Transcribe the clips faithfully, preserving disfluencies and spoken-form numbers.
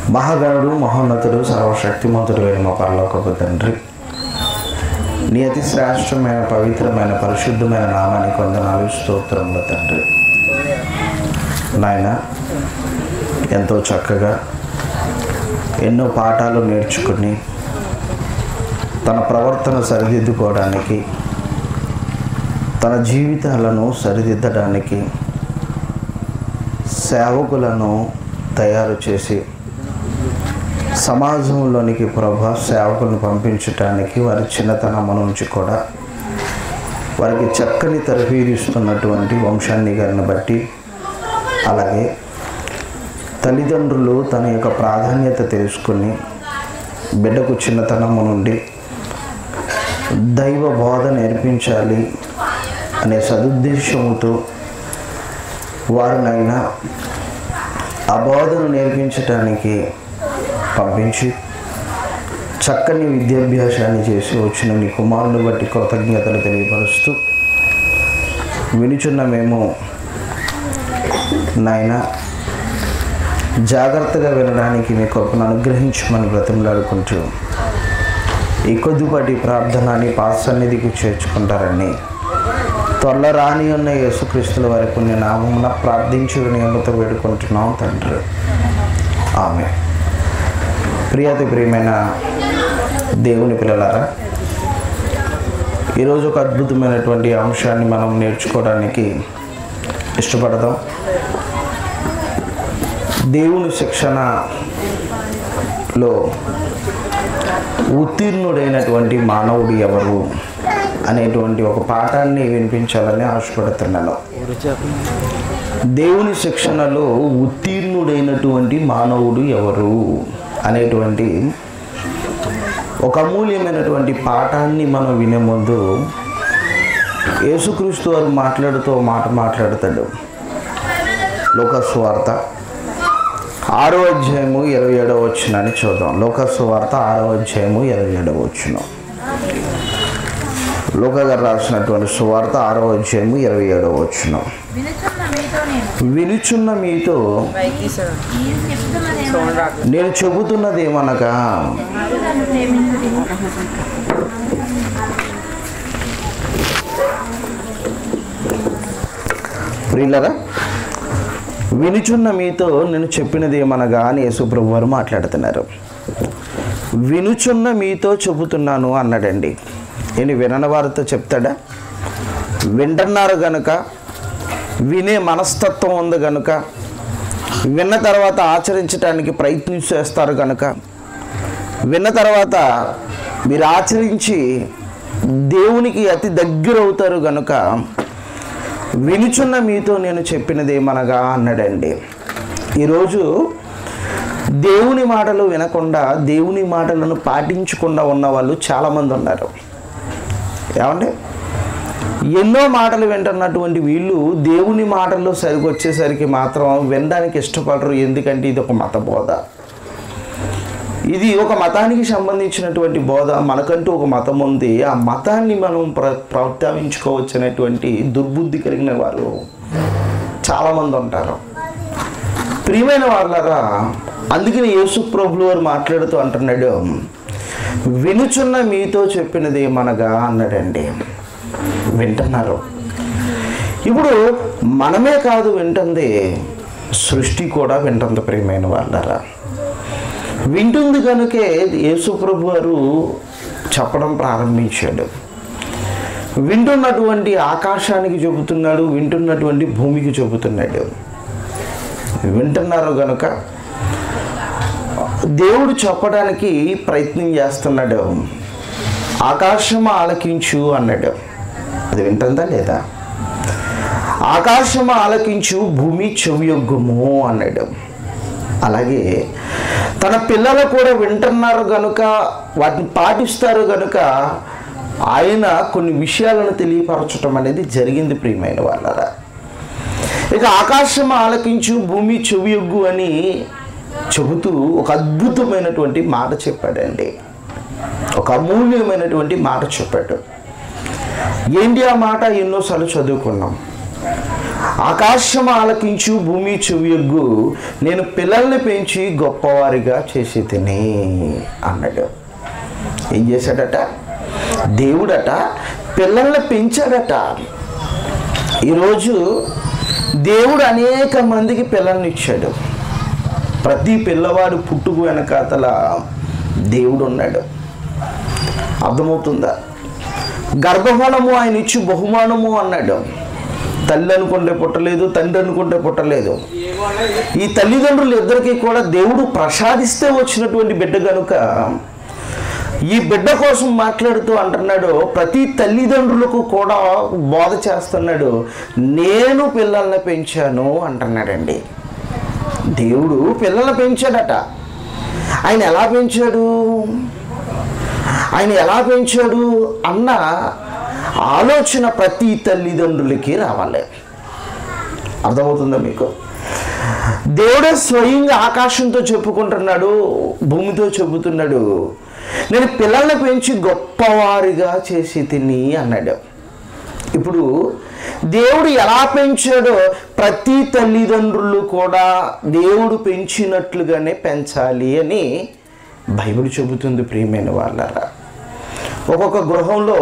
మహాగణుడు మహోన్నతుడు సర్వశక్తిమంతుడు అయిన మా పరలోకపు తండ్రి, నీ అతి శ్రేష్టమైన పవిత్రమైన పరిశుద్ధమైన నామానికి వందనాలు స్తోత్రములు తండ్రి. నాయన, ఎంతో చక్కగా ఎన్నో పాఠాలు నేర్చుకుని తన ప్రవర్తన సరిదిద్దుకోవడానికి, తన జీవితాలను సరిదిద్దడానికి సేవకులను తయారు చేసి సమాజంలోనికి ప్రభా సేవకులను పంపించడానికి వారి చిన్నతనం నుంచి కూడా వారికి చక్కని తరఫీదు ఇస్తున్నటువంటి వంశాన్ని గారిని బట్టి, అలాగే తల్లిదండ్రులు తన యొక్క ప్రాధాన్యత తెలుసుకుని బిడ్డకు చిన్నతనము నుండి దైవ బోధ నేర్పించాలి అనే సదుద్దేశంతో వారినైనా ఆ బోధను నేర్పించటానికి పంపించి చక్కని విద్యాభ్యాసాన్ని చేసి వచ్చిన నీ కుమారుని బట్టి కృతజ్ఞతలు తెలియపరుస్తూ, వినుచున్న మేము నాయన జాగ్రత్తగా వినడానికి మీ కృపను అనుగ్రహించమని బ్రతిమలాడుకుంటూ ఈ కొద్దిపాటి ప్రార్థనని పాద సన్నిధికి చేర్చుకుంటారని త్వరలో రాని ఉన్న యేసుక్రీస్తుల వారి పుణ్య నామమున ప్రార్థించి వినయముతో వేడుకుంటున్నాం తండ్రి, ఆమె. ప్రియాతి ప్రియమైన దేవుని పిల్లలారా, ఈరోజు ఒక అద్భుతమైనటువంటి అంశాన్ని మనం నేర్చుకోవడానికి ఇష్టపడదాం. దేవుని శిక్షణలో ఉత్తీర్ణుడైనటువంటి మానవుడు ఎవరు అనేటువంటి ఒక పాఠాన్ని వినిపించాలని ఆశపడుతున్నాను. దేవుని శిక్షణలో ఉత్తీర్ణుడైనటువంటి మానవుడు ఎవరు అనేటువంటి ఒక అమూల్యమైనటువంటి పాఠాన్ని మనం వినే ముందు యేసుక్రీస్తు వారు మాట్లాడుతూ మాట మాట్లాడతాడు. లోకా సువార్త ఆరో అధ్యాయము ఇరవై ఏడవ వచనాన్ని చూద్దాం. లోకా సువార్త ఆరో అధ్యాయము ఇరవై ఏడవ వచనం. లోకా గారు రాసినటువంటి సువార్త ఆరో అధ్యాయము ఇరవై ఏడవ వచనం. వినుచున్న మీతో నేను చెబుతున్నది ఏమనగా, ప్రియులరా, వినుచున్న మీతో నేను చెప్పినది ఏమనగా అని యేసుప్రభు వారు మాట్లాడుతున్నారు. వినుచున్న మీతో చెబుతున్నాను అన్నాడండి. నేను వినని వారితో చెప్తాడా? వింటున్నారు గనుక, వినే మనస్తత్వం ఉంది గనుక, విన్న తర్వాత ఆచరించడానికి ప్రయత్నం చేస్తారు కనుక, విన్న తర్వాత మీరు ఆచరించి దేవునికి అతి దగ్గర అవుతారు కనుక వినుచున్న మీతో నేను చెప్పినది ఏమనగా అన్నాడండి. ఈరోజు దేవుని మాటలు వినకుండా దేవుని మాటలను పాటించకుండా ఉన్న వాళ్ళు చాలామంది ఉన్నారు. ఏమండి, ఎన్నో మాటలు వింటున్నటువంటి వీళ్ళు దేవుని మాటల్లో సరిగ్గా వచ్చేసరికి మాత్రం వినడానికి ఇష్టపడరు. ఎందుకంటే ఇది ఒక మత బోధ, ఇది ఒక మతానికి సంబంధించినటువంటి బోధ, మనకంటూ ఒక మతం ఉంది, ఆ మతాన్ని మనం ప్ర ప్రస్తావించుకోవచ్చు అనేటువంటి దుర్బుద్ధి కలిగిన వారు చాలామంది ఉంటారు. ప్రియమైన వాళ్ళరా, అందుకని యేసు ప్రభువు వారు మాట్లాడుతూ అంటున్నాడు, వినుచున్న మీతో చెప్పినది ఏమనగా అన్నాడండి. వింటున్నారు. ఇప్పుడు మనమే కాదు వింటుంది, సృష్టి కూడా వింటుంది. ప్రియమైన వాళ్ళరా, వింటుంది కనుకే యేసు ప్రభు వారు చెప్పడం ప్రారంభించాడు. వింటున్నటువంటి ఆకాశానికి చెబుతున్నాడు, వింటున్నటువంటి భూమికి చెబుతున్నాడు. వింటున్నారు కనుక దేవుడు చెప్పడానికి ప్రయత్నం చేస్తున్నాడు. ఆకాశం ఆలకించు అన్నాడు. అది వింటుందా లేదా? ఆకాశం ఆలకించు, భూమి చెవియొగ్గుము అన్నాడు. అలాగే తన పిల్లలు కూడా వింటున్నారు కనుక, వాటిని పాటిస్తారు కనుక ఆయన కొన్ని విషయాలను తెలియపరచడం అనేది జరిగింది. ప్రియమైన వాళ్ళరా, ఇక ఆకాశం ఆలకించు, భూమి చెవియొగ్గు అని చెబుతూ ఒక అద్భుతమైనటువంటి మాట చెప్పాడండి. ఒక అమూల్యమైనటువంటి మాట చెప్పాడు. ఏంటి ఆ మాట? ఎన్నోసార్లు చదువుకున్నాం. ఆకాశం ఆలకించు, భూమి చెవియొగ్గు, నేను పిల్లల్ని పెంచి గొప్పవారిగా చేసి తిని అన్నాడు. ఏం చేశాడట? దేవుడట పిల్లల్ని పెంచాడట. ఈరోజు దేవుడు అనేక మందికి పిల్లల్ని ఇచ్చాడు. ప్రతి పిల్లవాడు పుట్టుకు వెనకాతల దేవుడు ఉన్నాడు. అర్థమవుతుందా? గర్భఫలము ఆయన ఇచ్చి బహుమానము అన్నాడు. తల్లి అనుకుంటే పుట్టలేదు, తండ్రి అనుకుంటే పుట్టలేదు. ఈ తల్లిదండ్రులు ఇద్దరికీ కూడా దేవుడు ప్రసాదిస్తే వచ్చినటువంటి బిడ్డ కనుక ఈ బిడ్డ కోసం మాట్లాడుతూ అంటున్నాడు, ప్రతి తల్లిదండ్రులకు కూడా బోధ చేస్తున్నాడు, నేను పిల్లల్ని పెంచాను అంటున్నాడండి. దేవుడు పిల్లల్ని పెంచాడట. ఆయన ఎలా పెంచాడు ఆయన ఎలా పెంచాడు అన్న ఆలోచన ప్రతి తల్లిదండ్రులకి రావాలి. అర్థమవుతుందా మీకు? దేవుడే స్వయంగా ఆకాశంతో చెప్పుకుంటున్నాడు, భూమితో చెబుతున్నాడు, నేను పిల్లల్ని పెంచి గొప్పవారిగా చేసి తిని అన్నాడు. ఇప్పుడు దేవుడు ఎలా పెంచాడో ప్రతి తల్లిదండ్రులు కూడా దేవుడు పెంచినట్లుగానే పెంచాలి అని బైబిల్ చెబుతుంది. ప్రియమైన వాళ్ళారా, ఒక్కొక్క గృహంలో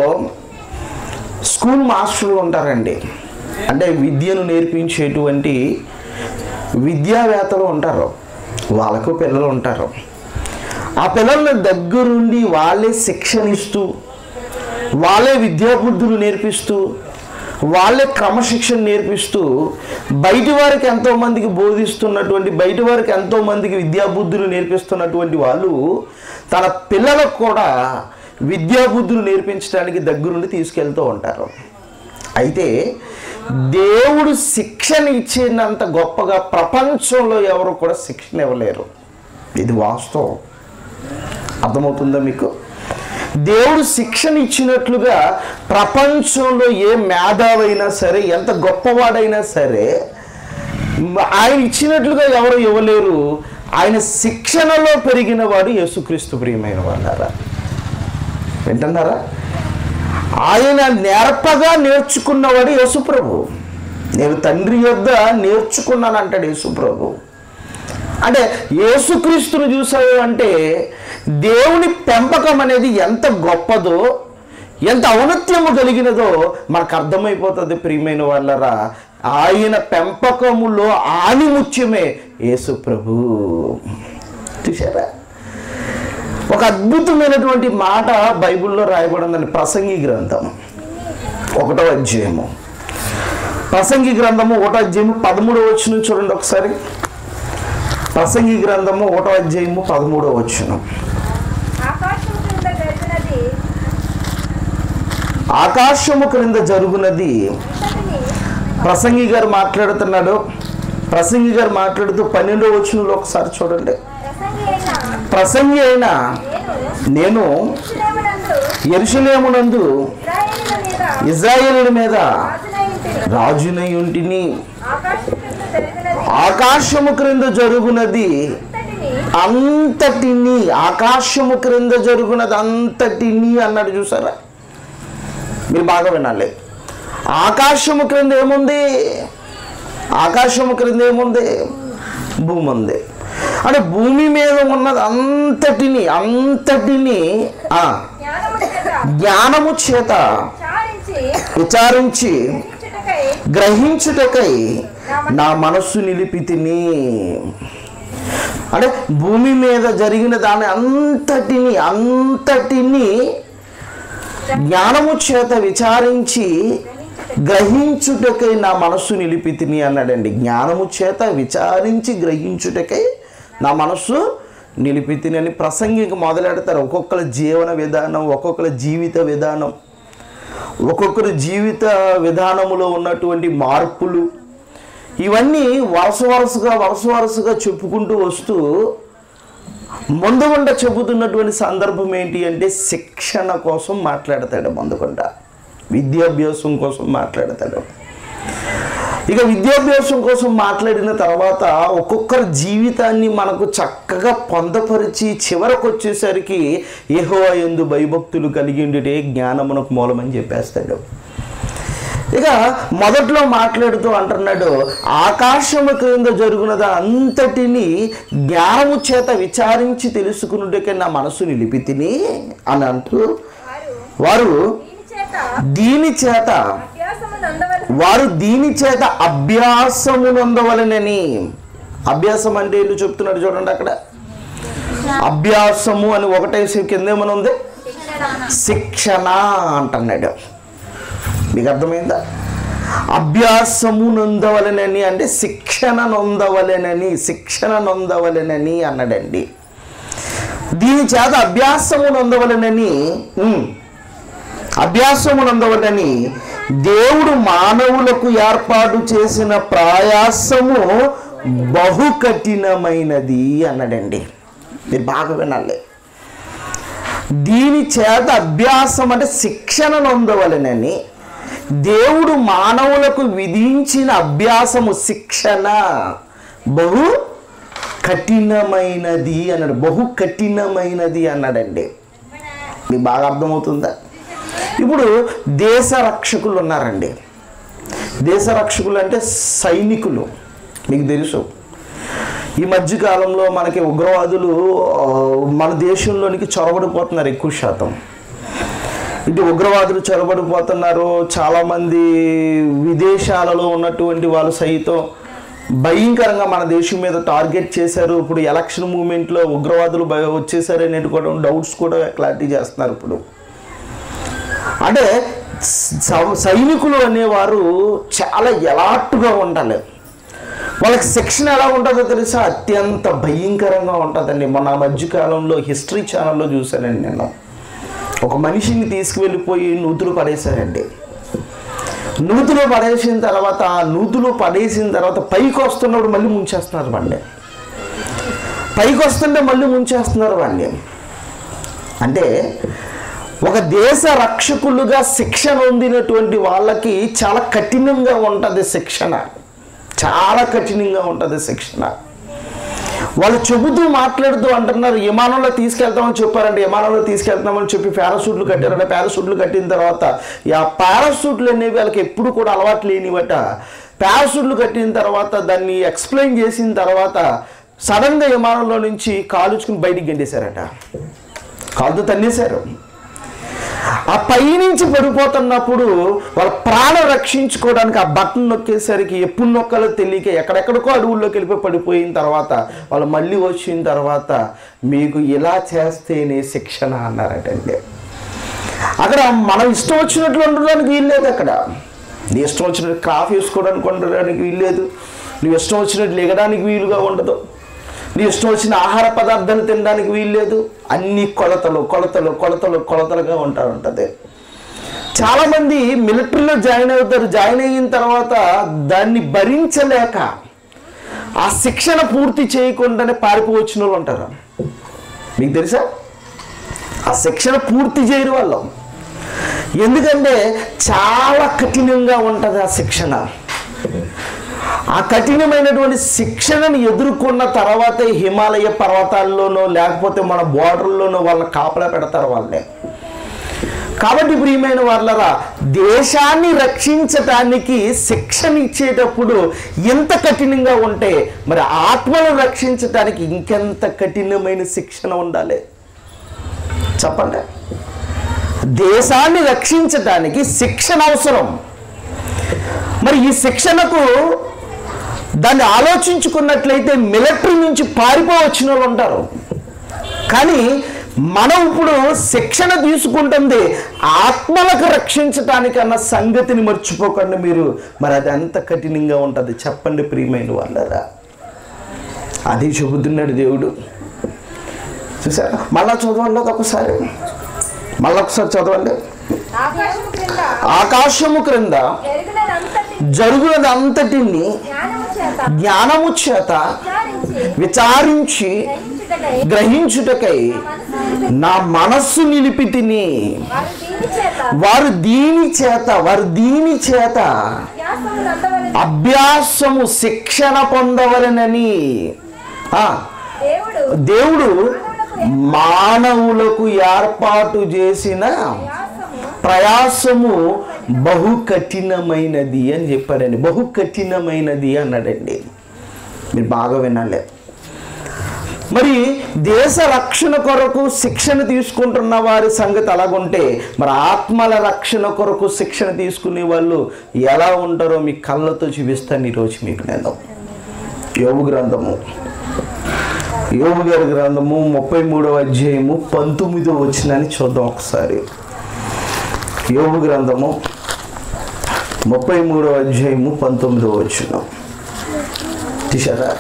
స్కూల్ మాస్టర్లు ఉంటారండి. అంటే విద్యను నేర్పించేటువంటి విద్యావేత్తలు ఉంటారు. వాళ్ళకు పిల్లలు ఉంటారు. ఆ పిల్లల్ని దగ్గరుండి వాళ్ళే శిక్షణ ఇస్తూ, వాళ్ళే విద్యాబుద్ధులు నేర్పిస్తూ, వాళ్ళే క్రమశిక్షణ నేర్పిస్తూ బయటి వారికి ఎంతోమందికి బోధిస్తున్నటువంటి, బయటి వారికి ఎంతోమందికి విద్యాబుద్ధులు నేర్పిస్తున్నటువంటి వాళ్ళు తన పిల్లలకు కూడా విద్యాబుద్ధులు నేర్పించడానికి దగ్గరుండి తీసుకెళ్తూ ఉంటారు. అయితే దేవుడు శిక్షణ ఇచ్చినంత గొప్పగా ప్రపంచంలో ఎవరు కూడా శిక్షణ ఇవ్వలేరు. ఇది వాస్తవం. అర్థమవుతుందా మీకు? దేవుడు శిక్షణ ఇచ్చినట్లుగా ప్రపంచంలో ఏ మేధావైనా సరే, ఎంత గొప్పవాడైనా సరే ఆయన ఇచ్చినట్లుగా ఎవరు ఇవ్వలేరు. ఆయన శిక్షణలో పెరిగిన వాడు యేసుక్రీస్తు. ప్రియమైన వాళ్ళారా, వింటున్నారా? ఆయన నేర్పగా నేర్చుకున్నవాడు యేసుప్రభు. నేను తండ్రి యొద్ద నేర్చుకున్నాను అంటాడు యేసుప్రభు. అంటే యేసుక్రీస్తును చూసావు అంటే దేవుని పెంపకం అనేది ఎంత గొప్పదో, ఎంత ఔన్నత్యము కలిగినదో మనకు అర్థమైపోతుంది. ప్రియమైన వాళ్ళరా, ఆయన పెంపకములో ఆణిముత్యమే యేసుప్రభు. చూసారా? ఒక అద్భుతమైనటువంటి మాట బైబిల్లో రాయబడిందని ప్రసంగి గ్రంథం ఒకటో అధ్యాయము. ప్రసంగి గ్రంథము ఒకటో అధ్యాయము పదమూడవ వచనం చూడండి ఒకసారి. ప్రసంగి గ్రంథము ఒకటో అధ్యాయము పదమూడవ వచనం. ఆకాశము క్రింద జరుగునది. ప్రసంగి గారు మాట్లాడుతున్నాడు. ప్రసంగి గారు మాట్లాడుతూ పన్నెండవ వచనంలో ఒకసారి చూడండి. ప్రసంగి అయినా నేను యెరూషలేమునందు ఇశ్రాయేలుల మీద రాజునై ఉంటిని, ఆకాశము క్రింద జరుగునది అంతటిని, ఆకాశము క్రింద జరుగునది అంతటిని అన్నాడు. చూసారా? మీరు బాగా వినాలి. ఆకాశము క్రింద ఏముంది? ఆకాశము క్రింద ఏముంది? భూమి ఉంది. అంటే భూమి మీద ఉన్నది అంతటిని అంతటిని ఆ జ్ఞానము చేత విచారించి గ్రహించుటకై నా మనస్సు నిలిపి తిని. అంటే భూమి మీద జరిగిన దాని అంతటిని అంతటిని జ్ఞానము చేత విచారించి గ్రహించుటకై నా మనస్సు నిలిపి తిని అన్నాడండి. జ్ఞానము చేత విచారించి గ్రహించుటకై నా మనస్సు నిలిపి తిని అని ప్రసంగికి మొదలెడతారు. ఒక్కొక్కరి జీవన విధానం, ఒక్కొక్కరి జీవిత విధానం, ఒక్కొక్కరి జీవిత విధానములో ఉన్నటువంటి మార్పులు, ఇవన్నీ వరుస వరుసగా వరుస వరుసగా చెప్పుకుంటూ వస్తూ ముందుగుండా చెబుతున్నటువంటి సందర్భం ఏంటి అంటే శిక్షణ కోసం మాట్లాడతాడు. ముందుగుండా విద్యాభ్యాసం కోసం మాట్లాడతాడు. ఇక విద్యాభ్యాసం కోసం మాట్లాడిన తర్వాత ఒక్కొక్కరి జీవితాన్ని మనకు చక్కగా పొందపరిచి చివరకు వచ్చేసరికి యెహోవా యందు భయభక్తులు కలిగి ఉండుటే జ్ఞానమునకు మూలమని చెప్పేస్తాడు. ఇక మొదట్లో మాట్లాడుతూ అంటున్నాడు, ఆకాశము క్రింద జరుగునది అంతటిని జ్ఞానము చేత విచారించి తెలుసుకున్నట్టుకే నా మనసు నిలిపి తిని అని అంటూ, వారు దీని చేత వారు దీని చేత అభ్యాసము నొందవలెనని. అభ్యాసం అంటే ఏంటో చెప్తున్నాడు చూడండి అక్కడ. అభ్యాసము అని ఒకటేసి కింద ఏమని ఉంది, శిక్షణ అంటున్నాడు. మీకు అర్థమైందా? అభ్యాసము నొందవలెనని అంటే శిక్షణ నొందవలెనని, శిక్షణ నొందవలెనని అన్నాడండి. దీని చేత అభ్యాసము నొందవలెనని అభ్యాసము నొందవలెనని దేవుడు మానవులకు ఏర్పాటు చేసిన ప్రయాసము బహు కఠినమైనది అన్నాడండి. మీరు బాగా వినాలి. దీని చేత అభ్యాసం అంటే శిక్షణ నొందవలెనని దేవుడు మానవులకు విధించిన అభ్యాసము, శిక్షణ బహు కఠినమైనది అన్నాడు. బహు కఠినమైనది అన్నాడండి. మీకు బాగా అర్థమవుతుందా? ఇప్పుడు దేశ రక్షకులు ఉన్నారండి. దేశ రక్షకులు అంటే సైనికులు. మీకు తెలుసు, ఈ మధ్యకాలంలో మనకి ఉగ్రవాదులు మన దేశంలోనికి చొరబడిపోతున్నారు. ఎక్కువ శాతం ఇటు ఉగ్రవాదులు చొరబడిపోతున్నారు. చాలామంది విదేశాలలో ఉన్నటువంటి వాళ్ళు సైతం భయంకరంగా మన దేశం మీద టార్గెట్ చేశారు. ఇప్పుడు ఎలక్షన్ మూమెంట్లో ఉగ్రవాదులు వచ్చేసారు అనేది కూడా డౌట్స్ కూడా క్లారిటీ చేస్తున్నారు. ఇప్పుడు అంటే సైనికులు అనేవారు చాలా ఎలాట్గా ఉండాలి. వాళ్ళకి శిక్షణ ఎలా ఉంటుందో తెలుసా? అత్యంత భయంకరంగా ఉంటుందండి. మొన్న మధ్యకాలంలో హిస్టరీ ఛానల్లో చూశానండి నేను. ఒక మనిషిని తీసుకువెళ్ళిపోయి నూతులు పడేశారండి. నూతులు పడేసిన తర్వాత నూతులు పడేసిన తర్వాత పైకి వస్తున్నప్పుడు మళ్ళీ ముంచేస్తున్నారు బండి. పైకి వస్తుంటే మళ్ళీ ముంచేస్తున్నారు బండి. అంటే ఒక దేశ రక్షకులుగా శిక్షణ పొందినటువంటి వాళ్ళకి చాలా కఠినంగా ఉంటుంది శిక్షణ. చాలా కఠినంగా ఉంటుంది శిక్షణ. వాళ్ళు చెబుతూ మాట్లాడుతూ అంటున్నారు, విమానంలో తీసుకెళ్తామని చెప్పారంటే విమానంలో తీసుకెళ్తామని చెప్పి పారాషూట్లు కట్టారంటే పారాషూట్లు కట్టిన తర్వాత ఆ పారాషూట్లు అనేవి వాళ్ళకి ఎప్పుడు కూడా అలవాటు లేనివట. పారాషూట్లు కట్టిన తర్వాత దాన్ని ఎక్స్ప్లెయిన్ చేసిన తర్వాత సడన్గా విమానంలో నుంచి కాలుచుకుని బయటికి గెంటేశారట. కాలుతో తన్నేశారు. ఆ పైనుంచి పడిపోతున్నప్పుడు వాళ్ళ ప్రాణం రక్షించుకోవడానికి ఆ బటన్ నొక్కేసరికి ఎప్పుడు నొక్కాలో తెలియక ఎక్కడెక్కడికో అడవుల్లోకి వెళ్ళిపోయి పడిపోయిన తర్వాత వాళ్ళు మళ్ళీ వచ్చిన తర్వాత మీకు ఇలా చేస్తేనే శిక్షణ అన్నారటండి. అక్కడ మనం ఇష్టం వచ్చినట్లు ఉండడానికి వీల్లేదు. అక్కడ నీ ఇష్టం వచ్చినట్టు కాఫీ వేసుకోవడానికి ఉండడానికి వీల్లేదు. నువ్వు ఇష్టం వచ్చినట్టు లెగడానికి వీలుగా ఉండదు. నీ ఇష్టం వచ్చిన ఆహార పదార్థాలు తినడానికి వీల్లేదు. అన్ని కొలతలు కొలతలు కొలతలు కొలతలుగా ఉంటా ఉంటుంది. చాలామంది మిలిటరీలో జాయిన్ అవుతారు. జాయిన్ అయిన తర్వాత దాన్ని భరించలేక ఆ శిక్షణ పూర్తి చేయకుండానే పారిపోవచ్చిన వాళ్ళు ఉంటారు. మీకు తెలుసా? ఆ శిక్షణ పూర్తి చేయరు వాళ్ళు. ఎందుకంటే చాలా కఠినంగా ఉంటుంది ఆ శిక్షణ. ఆ కఠినమైనటువంటి శిక్షణను ఎదుర్కొన్న తర్వాతే హిమాలయ పర్వతాల్లోనో లేకపోతే మన బోర్డర్లోనో వాళ్ళని కాపలా పెడతారు వాళ్ళే. కాబట్టి ప్రియమైన వాళ్ళరా, దేశాన్ని రక్షించటానికి శిక్షణ ఇచ్చేటప్పుడు ఎంత కఠినంగా ఉంటే మరి ఆత్మను రక్షించటానికి ఇంకెంత కఠినమైన శిక్షణ ఉండాలి చెప్పండి. దేశాన్ని రక్షించటానికి శిక్షణ అవసరం. మరి ఈ శిక్షణకు దాన్ని ఆలోచించుకున్నట్లయితే మిలిటరీ నుంచి పారిపోవచ్చిన వాళ్ళు ఉంటారు. కానీ మనం ఇప్పుడు శిక్షణ తీసుకుంటుంది ఆత్మలకు రక్షించటానికి అన్న సంగతిని మర్చిపోకండి మీరు. మరి అది ఎంత కఠినంగా ఉంటుంది చెప్పండి ప్రియమైన వాళ్ళరా. అది చెబుతున్నాడు దేవుడు. చూసారా? మళ్ళా చదవండి ఒకసారి, మళ్ళీ ఒకసారి చదవండి. ఆకాశము క్రింద జరుగునది అంతటిని జ్ఞానము చేత విచారించి గ్రహించుటకై నా మనస్సు నిలిపి తిని వారు దీని చేత వారు దీని చేత అభ్యాసము శిక్షణ పొందవలెనని దేవుడు మానవులకు ఏర్పాటు చేసిన ప్రయాసము బహు కఠినమైనది అని చెప్పాడండి. బహు కఠినమైనది అన్నాడండి. మీరు బాగా వినాలి. మరి దేశ రక్షణ కొరకు శిక్షణ తీసుకుంటున్న వారి సంగతి అలాగుంటే మరి ఆత్మల రక్షణ కొరకు శిక్షణ తీసుకునే వాళ్ళు ఎలా ఉంటారో మీ కళ్ళతో చూపిస్తాను ఈరోజు మీకు. నేను యోబు గ్రంథము యోబు గారి గ్రంథము ముప్పై మూడవ అధ్యాయము పంతొమ్మిదో వచనాన్ని చూద్దాం ఒకసారి. యోబు గ్రంథము ముప్పై మూడవ అధ్యాయము పంతొమ్మిదో వచనం తీశారా?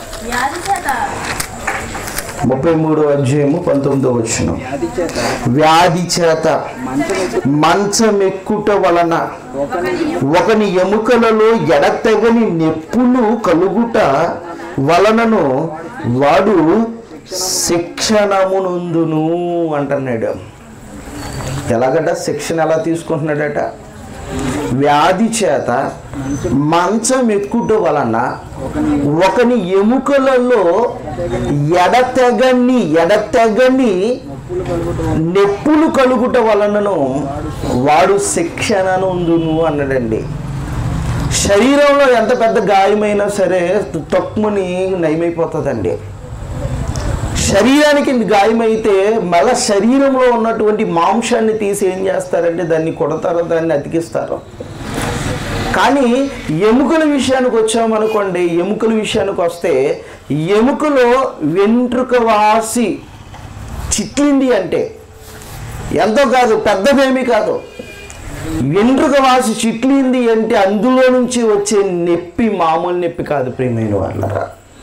ముప్పై మూడో అధ్యాయము పంతొమ్మిదో వచనం. వ్యాధి చేత మంచమెక్కుట వలన ఒకని ఎముకలలో ఎడతెగని నెప్పులు కలుగుట వలనను వాడు శిక్షణమునందును అంటున్నాడు. ఎలాగట శిక్షణ ఎలా తీసుకుంటున్నాడట? వ్యాధి చేత మంచం ఎక్కుట వలన ఒకని ఎముకలలో ఎడతెగని ఎడతెగని నెప్పులు కలుగుట వలనను వాడు శిక్షణనందును అన్నాడండి. శరీరంలో ఎంత పెద్ద గాయమైనా సరే తక్కువని నయమైపోతుందండి. శరీరానికి గాయమైతే మళ్ళీ శరీరంలో ఉన్నటువంటి మాంసాన్ని తీసి ఏం చేస్తారంటే దాన్ని కొడతారో, దాన్ని అతికిస్తారు. కానీ ఎముకల విషయానికి వచ్చామనుకోండి, ఎముకల విషయానికి వస్తే ఎముకలో వెంట్రుక వాసి చిట్లింది అంటే ఎంతో కాదు, పెద్దదేమీ కాదు. వెంట్రుక వాసి చిట్లింది అంటే అందులో నుంచి వచ్చే నొప్పి మామూలు నొప్పి కాదు ప్రియమైన వాళ్ళరా.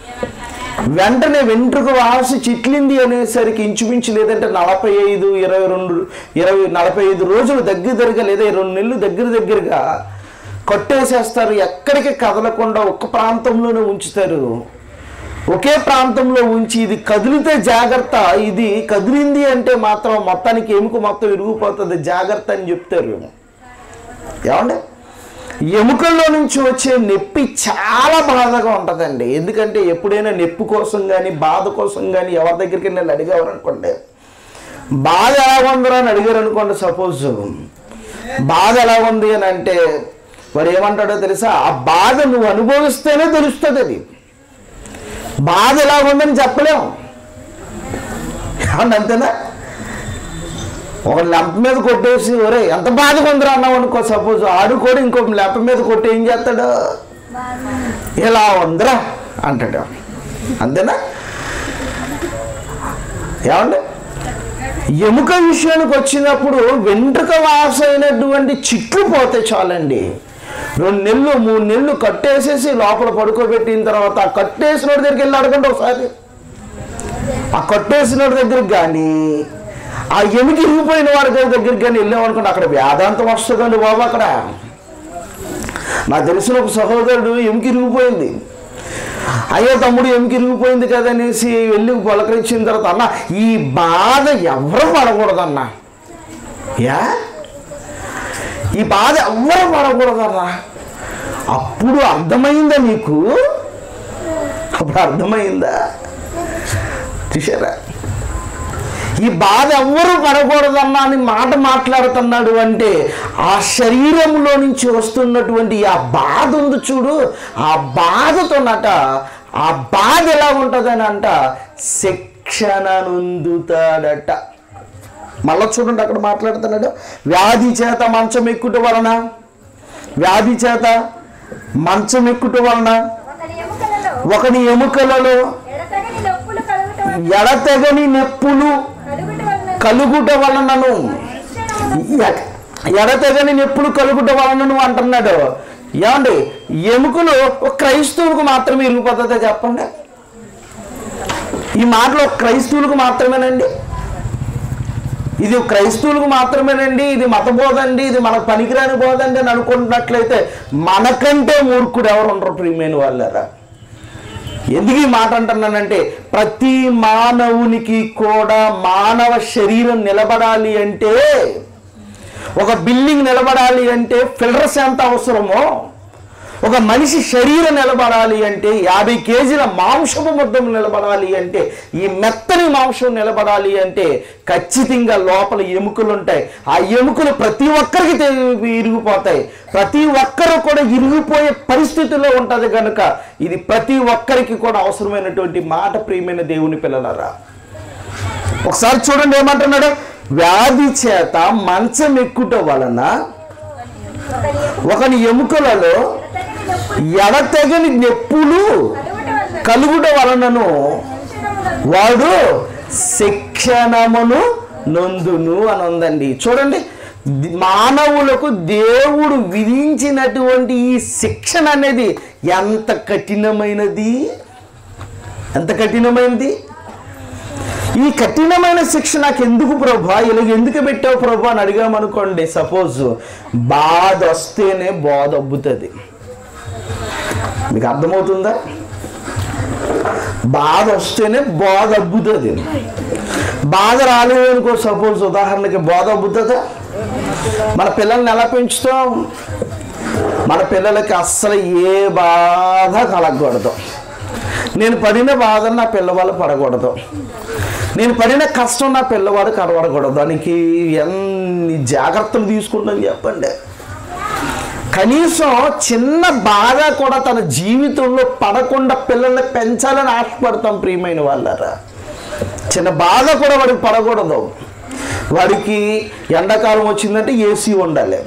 వెంటనే వెంట్రుక వాసి చిట్లింది అనేసరికి ఇంచుమించు లేదంటే నలభై ఐదు ఇరవై రెండు ఇరవై నలభై ఐదు రోజులు దగ్గర దగ్గర లేదా రెండు నెలలు దగ్గర దగ్గరగా కట్టేసేస్తారు. ఎక్కడికి కదలకుండా ఒక్క ప్రాంతంలోనే ఉంచుతారు. ఒకే ప్రాంతంలో ఉంచి ఇది కదిలితే జాగ్రత్త, ఇది కదిలింది అంటే మాత్రం మొత్తానికి ఎముక మొత్తం విరిగిపోతుంది జాగ్రత్త అని చెప్తారు. ఏమండి? ఎముకల్లో నుంచి వచ్చే నొప్పి చాలా బాధగా ఉంటుందండి. ఎందుకంటే ఎప్పుడైనా నొప్పి కోసం కానీ బాధ కోసం కానీ ఎవరి దగ్గరికి వెళ్ళి అడిగేవారు అనుకోండి, బాధ ఎలా ఉందరా అని అడిగారు అనుకోండి. సపోజ్ బాధ ఎలా ఉంది అని అంటే వాడు ఏమంటాడో తెలుసా? ఆ బాధ నువ్వు అనుభవిస్తేనే తెలుస్తుంది. అది బాధ ఎలా ఉందని చెప్పలేము. ఏమండి? అంతేనా? ఒక లెంప మీద కొట్టేసి ఒరే ఎంత బాధగా ఉందిరా అన్నావు అనుకో. సపోజ్ ఆడు కూడా ఇంకో లెంప మీద కొట్టి ఏం చేస్తాడు? ఎలా ఉందిరా అంటాడు. అంతేనా? ఏమండి? ఎముక విషయానికి వచ్చినప్పుడు వెంట్రుక వాసైనటువంటి చిట్లు పోతే చాలండి. రెండు నెలలు మూడు నెలలు కట్టేసేసి లోపల పడుకోబెట్టిన తర్వాత ఆ కట్టేసిన దగ్గరికి వెళ్ళి అడగండి ఒకసారి. ఆ కట్టేసిన దగ్గరికి కానీ ఆ ఎముక ఇరిగిపోయిన వారి దగ్గరికి కానీ వెళ్ళామనుకోండి, అక్కడ వేదాంతం వస్తుందండి బాబు. అక్కడ నాకు తెలిసిన ఒక సహోదరుడు ఎముక ఇరిగిపోయింది. అయ్యో తమ్ముడు ఎముక ఇరిగిపోయింది కదనేసి వెళ్ళి పలకరించిన తర్వాత అన్న ఈ బాధ ఎవరు పడకూడదన్నా, యా ఈ బాధ ఎవరు పడకూడదన్నా. అప్పుడు అర్థమైందా నీకు? అప్పుడు అర్థమైందా? చూసారా? ఈ బాధ ఎవ్వరూ పడకూడదన్నా అని మాట మాట్లాడుతున్నాడు అంటే ఆ శరీరంలో నుంచి వస్తున్నటువంటి ఆ బాధ ఉంది చూడు, ఆ బాధతోనట ఆ బాధ ఎలా ఉంటుందని అంట శిక్షణ నొందుతాడట. మళ్ళా చూడండి అక్కడ మాట్లాడుతున్నాడు. వ్యాధి చేత మంచం ఎక్కుట వలన వ్యాధి చేత మంచం ఎక్కుట వలన ఒకని ఎముకలలో ఎడతెగని నొప్పులు కలుగుట వలనను ఎడతెగని నొప్పులు కలుగుట వలనను అంటున్నాడు. ఏమండి? ఎముకలు ఒక క్రైస్తవులకు మాత్రమే ఇరిగిపోతుందా చెప్పండి? ఈ మాటలు ఒక క్రైస్తవులకు మాత్రమేనండి? ఇది క్రైస్తవులకు మాత్రమేనండి? ఇది మతబోధండి, ఇది మనకు పనికిరాని బోధండి అని అనుకుంటున్నట్లయితే మనకంటే మూర్ఖుడు ఎవరు ఉండరు ప్రియమైన వాళ్ళరా. ఎందుకు ఈ మాట అంటున్నానంటే ప్రతి మానవునికి కూడా మానవ శరీరం నిలబడాలి అంటే, ఒక బిల్డింగ్ నిలబడాలి అంటే ఫిల్టర్స్ ఎంత అవసరమో, ఒక మనిషి శరీరం నిలబడాలి అంటే, యాభై కేజీల మాంసము ముద్దము నిలబడాలి అంటే, ఈ మెత్తని మాంసం నిలబడాలి అంటే ఖచ్చితంగా లోపల ఎముకలు ఉంటాయి. ఆ ఎముకలు ప్రతి ఒక్కరికి ఇరిగిపోతాయి. ప్రతి ఒక్కరు కూడా ఇరిగిపోయే పరిస్థితిలో ఉంటుంది కనుక ఇది ప్రతి ఒక్కరికి కూడా అవసరమైనటువంటి మాట. ప్రియమైన దేవుని పిల్లలారా, ఒకసారి చూడండి ఏమంటున్నాడు, వ్యాధి చేత మంచం ఎక్కుట వలన ఒకని ఎముకలలో ఎడతెగని నొప్పులు కలుగుట వలనను వాడు శిక్షణమును నొందును అని ఉందండి. చూడండి, మానవులకు దేవుడు విధించినటువంటి ఈ శిక్షణ అనేది ఎంత కఠినమైనది, ఎంత కఠినమైనది. ఈ కఠినమైన శిక్ష నాకు ఎందుకు ప్రభా, ఇలా ఎందుకు పెట్టావు ప్రభా అని అడిగామనుకోండి, సపోజ్ బాధ వస్తేనే బాధ అబ్బుతుంది. మీకు అర్థమవుతుందా? బాధ వస్తేనే బాధ అబ్బుతుంది. బాధ రాలేదు అనుకో, సపోజ్ ఉదాహరణకి బాధ అబ్బుతుందా? మన పిల్లల్ని ఎలా పెంచుతాం? మన పిల్లలకి అస్సలు ఏ బాధ కలగకూడదు. నేను పడిన బాధను నా పిల్లవాళ్ళు పడకూడదు. నేను పడిన కష్టం నా పిల్లవాడు కనబడకూడదు. దానికి ఎన్ని జాగ్రత్తలు తీసుకుంటాను చెప్పండి. కనీసం చిన్న బాధ కూడా తన జీవితంలో పడకుండా పిల్లల్ని పెంచాలని ఆశపడతాం. ప్రియమైన వాళ్ళరా, చిన్న బాధ కూడా వాడికి పడకూడదు. వాడికి ఎండాకాలం వచ్చిందంటే ఏసీ ఉండాలి,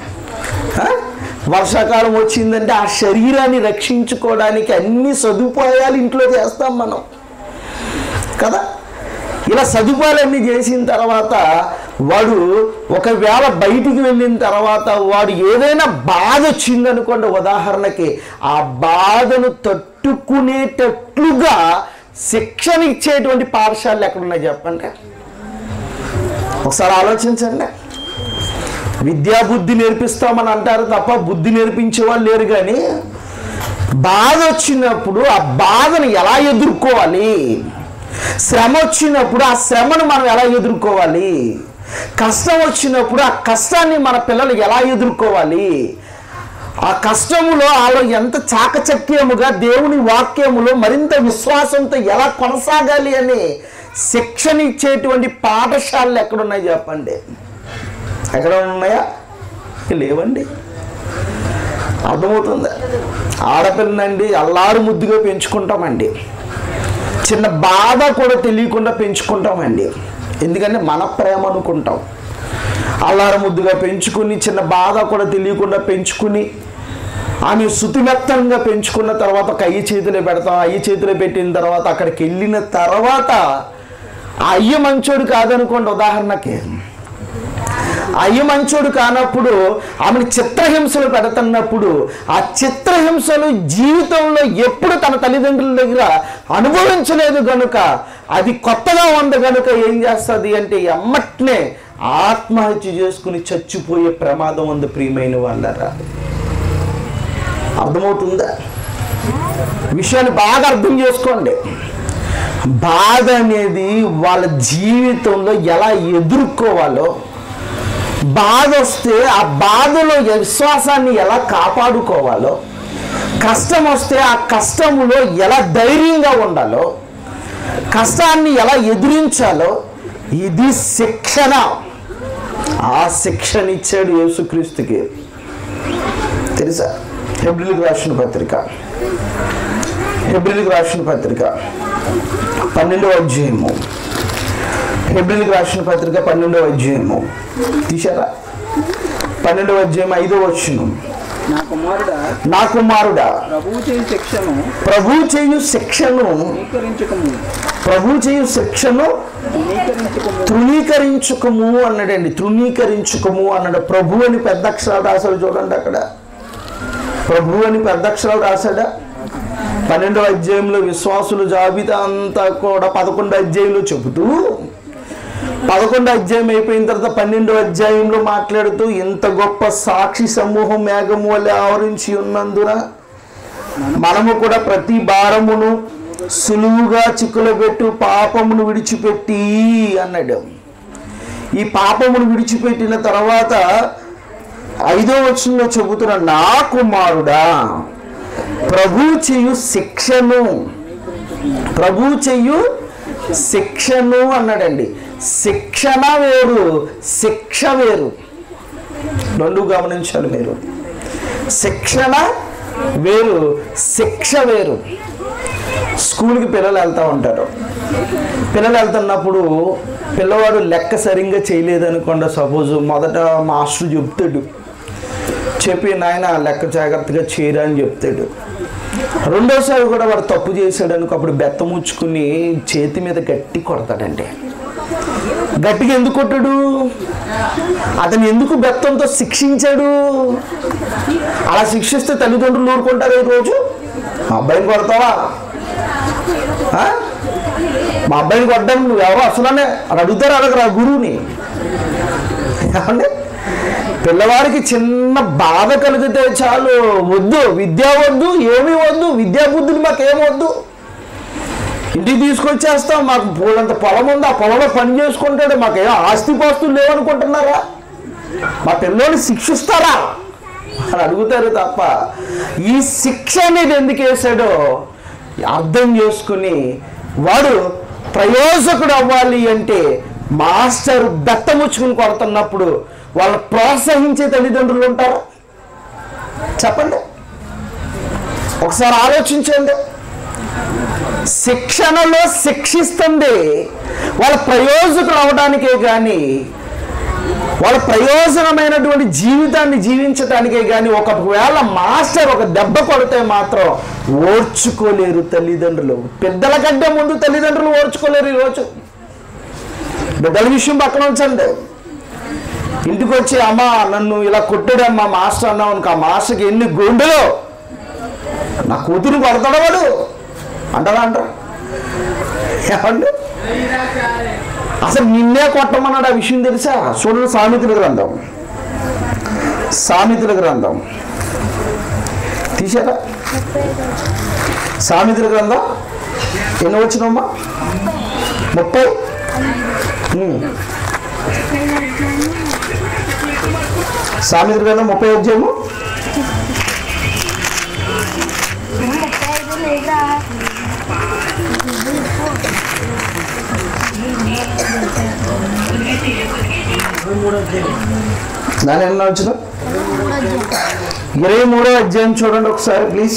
వర్షాకాలం వచ్చిందంటే ఆ శరీరాన్ని రక్షించుకోవడానికి అన్ని సదుపాయాలు ఇంట్లో చేస్తాం మనం కదా. ఇలా సదుపాయాలన్నీ చేసిన తర్వాత వాడు ఒకవేళ బయటికి వెళ్ళిన తర్వాత వాడు ఏదైనా బాధ వచ్చిందనుకోండి, ఉదాహరణకి ఆ బాధను తట్టుకునేటట్లుగా శిక్షణ ఇచ్చేటువంటి పాఠశాలలు ఎక్కడున్నాయి చెప్పండి. ఒకసారి ఆలోచించండి. విద్యా బుద్ధి నేర్పిస్తామని అంటారు తప్ప బుద్ధి నేర్పించే వాళ్ళు లేరు. కానీ బాధ వచ్చినప్పుడు ఆ బాధను ఎలా ఎదుర్కోవాలి, శ్రమ వచ్చినప్పుడు ఆ శ్రమను మనం ఎలా ఎదుర్కోవాలి, కష్టం వచ్చినప్పుడు ఆ కష్టాన్ని మన పిల్లలు ఎలా ఎదుర్కోవాలి, ఆ కష్టములో వాళ్ళు ఎంత చాకచక్యముగా దేవుని వాక్యములో మరింత విశ్వాసంతో ఎలా కొనసాగాలి అని శిక్షణ ఇచ్చేటువంటి పాఠశాలలు ఎక్కడున్నాయి చెప్పండి. ఎక్కడ ఉన్నాయా? లేవండి. అర్థమవుతుందా? ఆడపిల్లనండి అల్లారు ముద్దుగా పెంచుకుంటామండి, చిన్న బాధ కూడా తెలియకుండా పెంచుకుంటామండి. ఎందుకంటే మన ప్రేమ అనుకుంటాం. అల్లారు ముద్దుగా పెంచుకుని చిన్న బాధ కూడా తెలియకుండా పెంచుకుని ఆమె శుతిమెత్తంగా పెంచుకున్న తర్వాత ఒక అయ్యి చేతిలో పెడతాం. అయ్యి చేతిలో పెట్టిన తర్వాత అక్కడికి వెళ్ళిన తర్వాత ఆ అయ్య మంచోడు కాదనుకోండి, ఉదాహరణకి అయ్య మంచోడు కానప్పుడు ఆమెను చిత్రహింసలు పెడుతున్నప్పుడు ఆ చిత్రహింసలు జీవితంలో ఎప్పుడు తన తల్లిదండ్రుల దగ్గర అనుభవించలేదు కనుక అది కొత్తగా ఉంది కనుక ఏం చేస్తుంది అంటే ఎమ్మట్నే ఆత్మహత్య చేసుకుని చచ్చిపోయే ప్రమాదం ఉంది. ప్రియమైన వాళ్ళరా, అర్థమవుతుందా? విషయాన్ని బాగా అర్థం చేసుకోండి. బాధ అనేది వాళ్ళ జీవితంలో ఎలా ఎదుర్కోవాలో, బాధ వస్తే ఆ బాధలో విశ్వాసాన్ని ఎలా కాపాడుకోవాలో, కష్టం వస్తే ఆ కష్టములో ఎలా ధైర్యంగా ఉండాలో, కష్టాన్ని ఎలా ఎదిరించాలో ఇది శిక్షణ. ఆ శిక్షణ ఇచ్చాడు యేసుక్రీస్తుకి. తెలుసా? హెబ్రీయులకు రాసిన పత్రిక హెబ్రీయులకు రాసిన పత్రిక పన్నెండవ అధ్యాయము హెబ్రీయులకు రాసిన పత్రిక పన్నెండవ అధ్యాయము తీశారా? పన్నెండవ అధ్యాయం ఐదో వచనం, నా కుమారుడా నా కుమారుడా ప్రభువు చేయు శిక్షను ప్రభు చేయు శిక్షను స్వీకరించుకము ప్రభు చేయు శిక్షను స్వీకరించుకము తృణీకరించుకము అన్నాడండి. తృణీకరించుకము అన్నాడు. ప్రభు అని పెద్ద అక్షరాలు రాశాడు చూడండి. అక్కడ ప్రభు అని పెద్ద అక్షరాలు రాశాడా? పన్నెండవ అధ్యాయంలో విశ్వాసుల జాబితా అంతా కూడా పదకొండో అధ్యాయంలో చెబుతూ, పదకొండో అధ్యాయం అయిపోయిన తర్వాత పన్నెండో అధ్యాయంలో మాట్లాడుతూ, ఇంత గొప్ప సాక్షి సమూహం మేఘము వలె ఆవరించి ఉన్నందున మనము కూడా ప్రతి భారమును సులువుగా చిక్కులబెట్టు పాపమును విడిచిపెట్టి అన్నాడు. ఈ పాపమును విడిచిపెట్టిన తర్వాత ఐదో వచనంలో చెబుతున్న నా కుమారుడా ప్రభు చేయు శిక్షను ప్రభు చెయ్యు శిక్షను అన్నాడండి. శిక్షణ వేరు, శిక్ష వేరు. రెండు గమనించాలి మీరు. శిక్షణ వేరు, శిక్ష వేరు. స్కూల్కి పిల్లలు వెళ్తూ ఉంటారు. పిల్లలు వెళ్తున్నప్పుడు పిల్లవాడు లెక్క సరిగ్గా చేయలేదనుకోండి, సపోజ్ మొదట మాస్టర్ చెప్తాడు, చెప్పి నాయన లెక్క జాగ్రత్తగా చేయరా అని చెప్తాడు. రెండోసారి కూడా వాడు తప్పు చేశాడు అనుకో, అప్పుడు బెత్త ముచ్చుకుని చేతి మీద గట్టి కొడతాడండి. గట్టిగా ఎందుకు కొట్టాడు? అతను ఎందుకు బెత్తంతో శిక్షించాడు? అలా శిక్షిస్తే తల్లిదండ్రులు ఊరుకుంటారు. ఈరోజు మా అబ్బాయిని కొడతావా, మా అబ్బాయిని కొట్టడానికి నువ్వు ఎవరో అసలనే అని అడుగుతారు. అడగరా గురువుని. ఏమండి, పిల్లవాడికి చిన్న బాధ కలిగితే చాలు, వద్దు విద్య వద్దు, ఏమీ వద్దు, విద్యా బుద్ధులు మాకేమొద్దు, ఇంటికి తీసుకొచ్చేస్తాం, మాకు పోలంత పొలం ఉంది, ఆ పొలంలో పని చేసుకుంటాడు, మాకేమో ఆస్తిపాస్తులు లేవనుకుంటున్నారా, మా పిల్లల్ని శిక్షిస్తారా అని అడుగుతారు తప్ప ఈ శిక్ష అనేది ఎందుకు వేసాడో అర్థం చేసుకుని వాడు ప్రయోజకుడు అవ్వాలి అంటే మాస్టర్ బెత్తముచ్చుకుని కొడుతున్నప్పుడు వాళ్ళు ప్రోత్సహించే తల్లిదండ్రులు ఉంటారా? చెప్పండి, ఒకసారి ఆలోచించండి. శిక్షణలో శిక్షిస్తుంది వాళ్ళ ప్రయోజకులు అవడానికే కానీ వాళ్ళ ప్రయోజనమైనటువంటి జీవితాన్ని జీవించడానికే కానీ ఒకవేళ మాస్టర్ ఒక దెబ్బ కొడితే మాత్రం ఓర్చుకోలేరు తల్లిదండ్రులు. పెద్దల కంటే ముందు తల్లిదండ్రులు ఓర్చుకోలేరు. ఈరోజు బిడ్డల విషయం పక్కన ఉంచండి. ఇంటికి వచ్చి అమ్మ నన్ను ఇలా కొట్టాడమ్మా మాస్టర్ అన్నావు అనుకో, ఆ మాస్టర్కి ఎన్ని గుండెలు, నా కూతురు కొడతాడు వాడు అంటారా అంటారా? ఏమండి, అసలు నిన్నే కొట్టమన్నాడు. ఆ విషయం తెలుసా? చూడండి, సామెతల గ్రంథం సామెతల గ్రంథం తీసారా? సామెతల గ్రంథం ఎన్ని వచ్చినమ్మా? ముప్పై సామెతల గ్రంథం ముప్పై అధ్యాయము దాని ఎన్న వచ్చిన ఇరవై మూడో అధ్యాయం చూడండి ఒకసారి ప్లీజ్.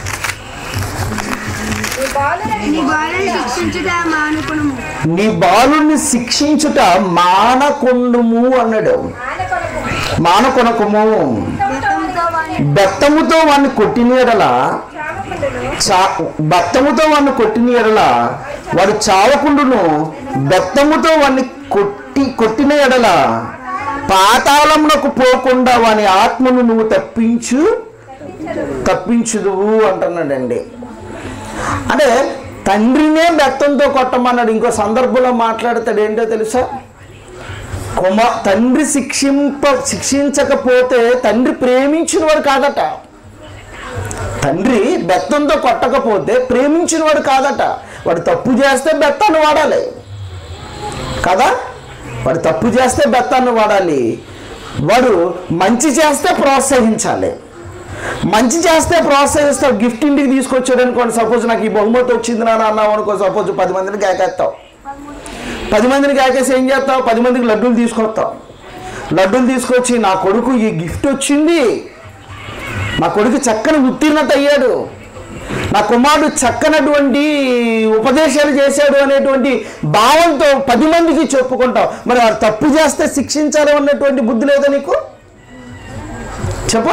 నీ బాలుని శిక్షించుట మానకొండుము అన్నాడు. మానకొనకము. బెత్తముతో వాడిని కొట్టిన ఎడల చా బెత్తముతో వాడిని కొట్టిన ఎడల వాడు చావకుండును. బెత్తముతో వాడిని కొట్టి కొట్టిన ఎడల పాతాళమునకు పోకుండా వాని ఆత్మను నువ్వు తప్పించు తప్పించుదువు అంటున్నాడండి. అంటే తండ్రినే బెత్తంతో కొట్టమన్నాడు. ఇంకో సందర్భంలో మాట్లాడతాడు ఏంటో తెలుసా? కుమా తండ్రి శిక్షింప శిక్షించకపోతే తండ్రి ప్రేమించిన వాడు కాదట. తండ్రి బెత్తంతో కొట్టకపోతే ప్రేమించిన వాడు కాదట. వాడు తప్పు చేస్తే బెత్తాన్ని వాడాలి కదా, వాడు తప్పు చేస్తే బెత్తాన్ని వాడాలి. వాడు మంచి చేస్తే ప్రోత్సహించాలి. మంచి చేస్తే ప్రోత్సహిస్తావు. గిఫ్ట్ ఇంటికి తీసుకొచ్చాడు అనుకోండి, సపోజ్ నాకు ఈ బహుమతి వచ్చింది నాన్న అన్నావు అనుకో, సపోజ్ పది మందిని కేకేస్తావు. పది మందిని కేకేసి ఏం చేస్తావు? పది మందికి లడ్డూలు తీసుకొస్తావు. లడ్డూలు తీసుకొచ్చి నా కొడుకు ఈ గిఫ్ట్ వచ్చింది, నా కొడుకు చక్కని ఉత్తీర్ణత అయ్యాడు, నా కుమారుడు చక్కనటువంటి ఉపదేశాలు చేశాడు అనేటువంటి భావంతో పది మందికి చెప్పుకుంటావు. మరి వాడు తప్పు చేస్తే శిక్షించాలి అన్నటువంటి బుద్ధి లేదా నీకు? చెప్ప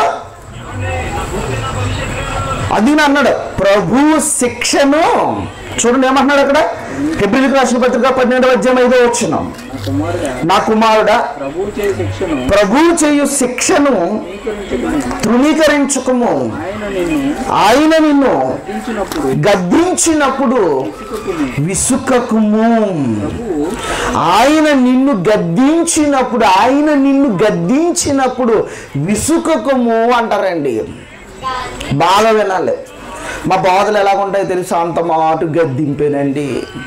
అది అన్నాడు. ప్రభు శిక్షను చూడండి ఏమంటున్నాడు అక్కడ. హెబ్రీయులకు రాసిన పత్రిక పన్నెండవ అధ్యాయం ఐదో వచనం, నా కుమారుడా ప్రభు చేయు శిక్షను తృణీకరించుకుము. ఆయన నిన్ను గద్దించినప్పుడు విసుకకుము. ఆయన నిన్ను గద్దించినప్పుడు ఆయన నిన్ను గద్దించినప్పుడు విసుకకుము అంటారండి. బాగా వినాలి. మా బాధలు ఎలాగుంటాయో తెలుసా? అంత మాటు గద్దింపేనండి,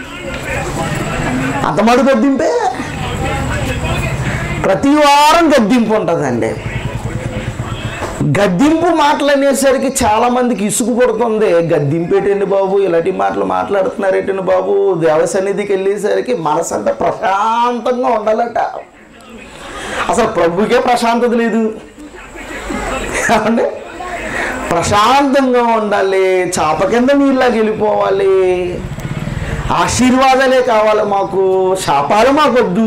అంత మాటు గద్దింపే. ప్రతి వారం గద్దింపు ఉంటుందండి. గద్దింపు మాటలు అనేసరికి చాలా మందికి ఇసుగు పడుతుంది. గద్దింపేటండి బాబు, ఇలాంటి మాటలు మాట్లాడుతున్నారేటండి బాబు. దేవ సన్నిధికి వెళ్ళేసరికి మనసంతా ప్రశాంతంగా ఉండాలట. అసలు ప్రభుకే ప్రశాంతత లేదు అంటే ప్రశాంతంగా ఉండాలి, చాప కింద నీళ్ళకి వెళ్ళిపోవాలి, ఆశీర్వాదాలే కావాలి మాకు, శాపాలు మాకొద్దు.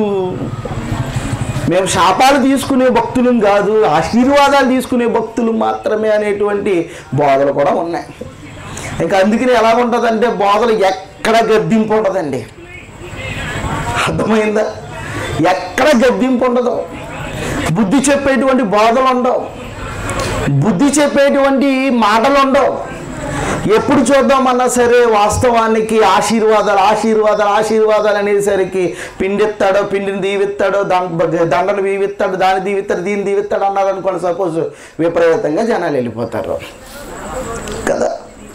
మేము శాపాలు తీసుకునే భక్తులం కాదు, ఆశీర్వాదాలు తీసుకునే భక్తులు మాత్రమే అనేటువంటి బోధలు కూడా ఉన్నాయి. ఇంకా అందుకని ఎలా ఉంటుందంటే బోధలు ఎక్కడ గద్దింపు ఉంటుందండి. అర్థమైందా? ఎక్కడ గద్దింపు ఉండదు. బుద్ధి చెప్పేటువంటి బోధలు ఉండవు, బుద్ధి చెప్పేటువంటి మాటలు ఉండవు. ఎప్పుడు చూద్దామన్నా సరే వాస్తవానికి ఆశీర్వాదాలు ఆశీర్వాదాలు ఆశీర్వాదాలు అనేసరికి పిండిస్తాడో, పిండిని దీవిస్తాడో, దండను దీవిస్తాడు, దాన్ని దీవిస్తాడు, దీన్ని దీవిస్తాడు అన్నారు అనుకోండి. సపోజ్ విపరీతంగా జనాలు వెళ్ళిపోతారు కదా.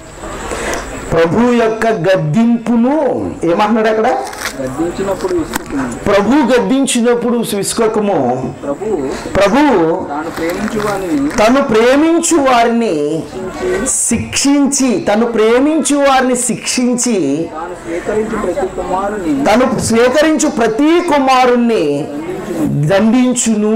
ప్రభు యొక్క గద్దింపును ఏమంటున్నాడు అక్కడ? గద్దించినప్పుడు విసుకుము. ప్రభు గద్దించినప్పుడు విసుకకము. ప్రభు ప్రభు తాను ప్రేమించు వారిని తను ప్రేమించు వారిని శిక్షించి తను ప్రేమించు వారిని శిక్షించి తాను స్వీకరించు ప్రతి కుమారుని తను స్వీకరించు ప్రతి కుమారుణ్ణి దండించును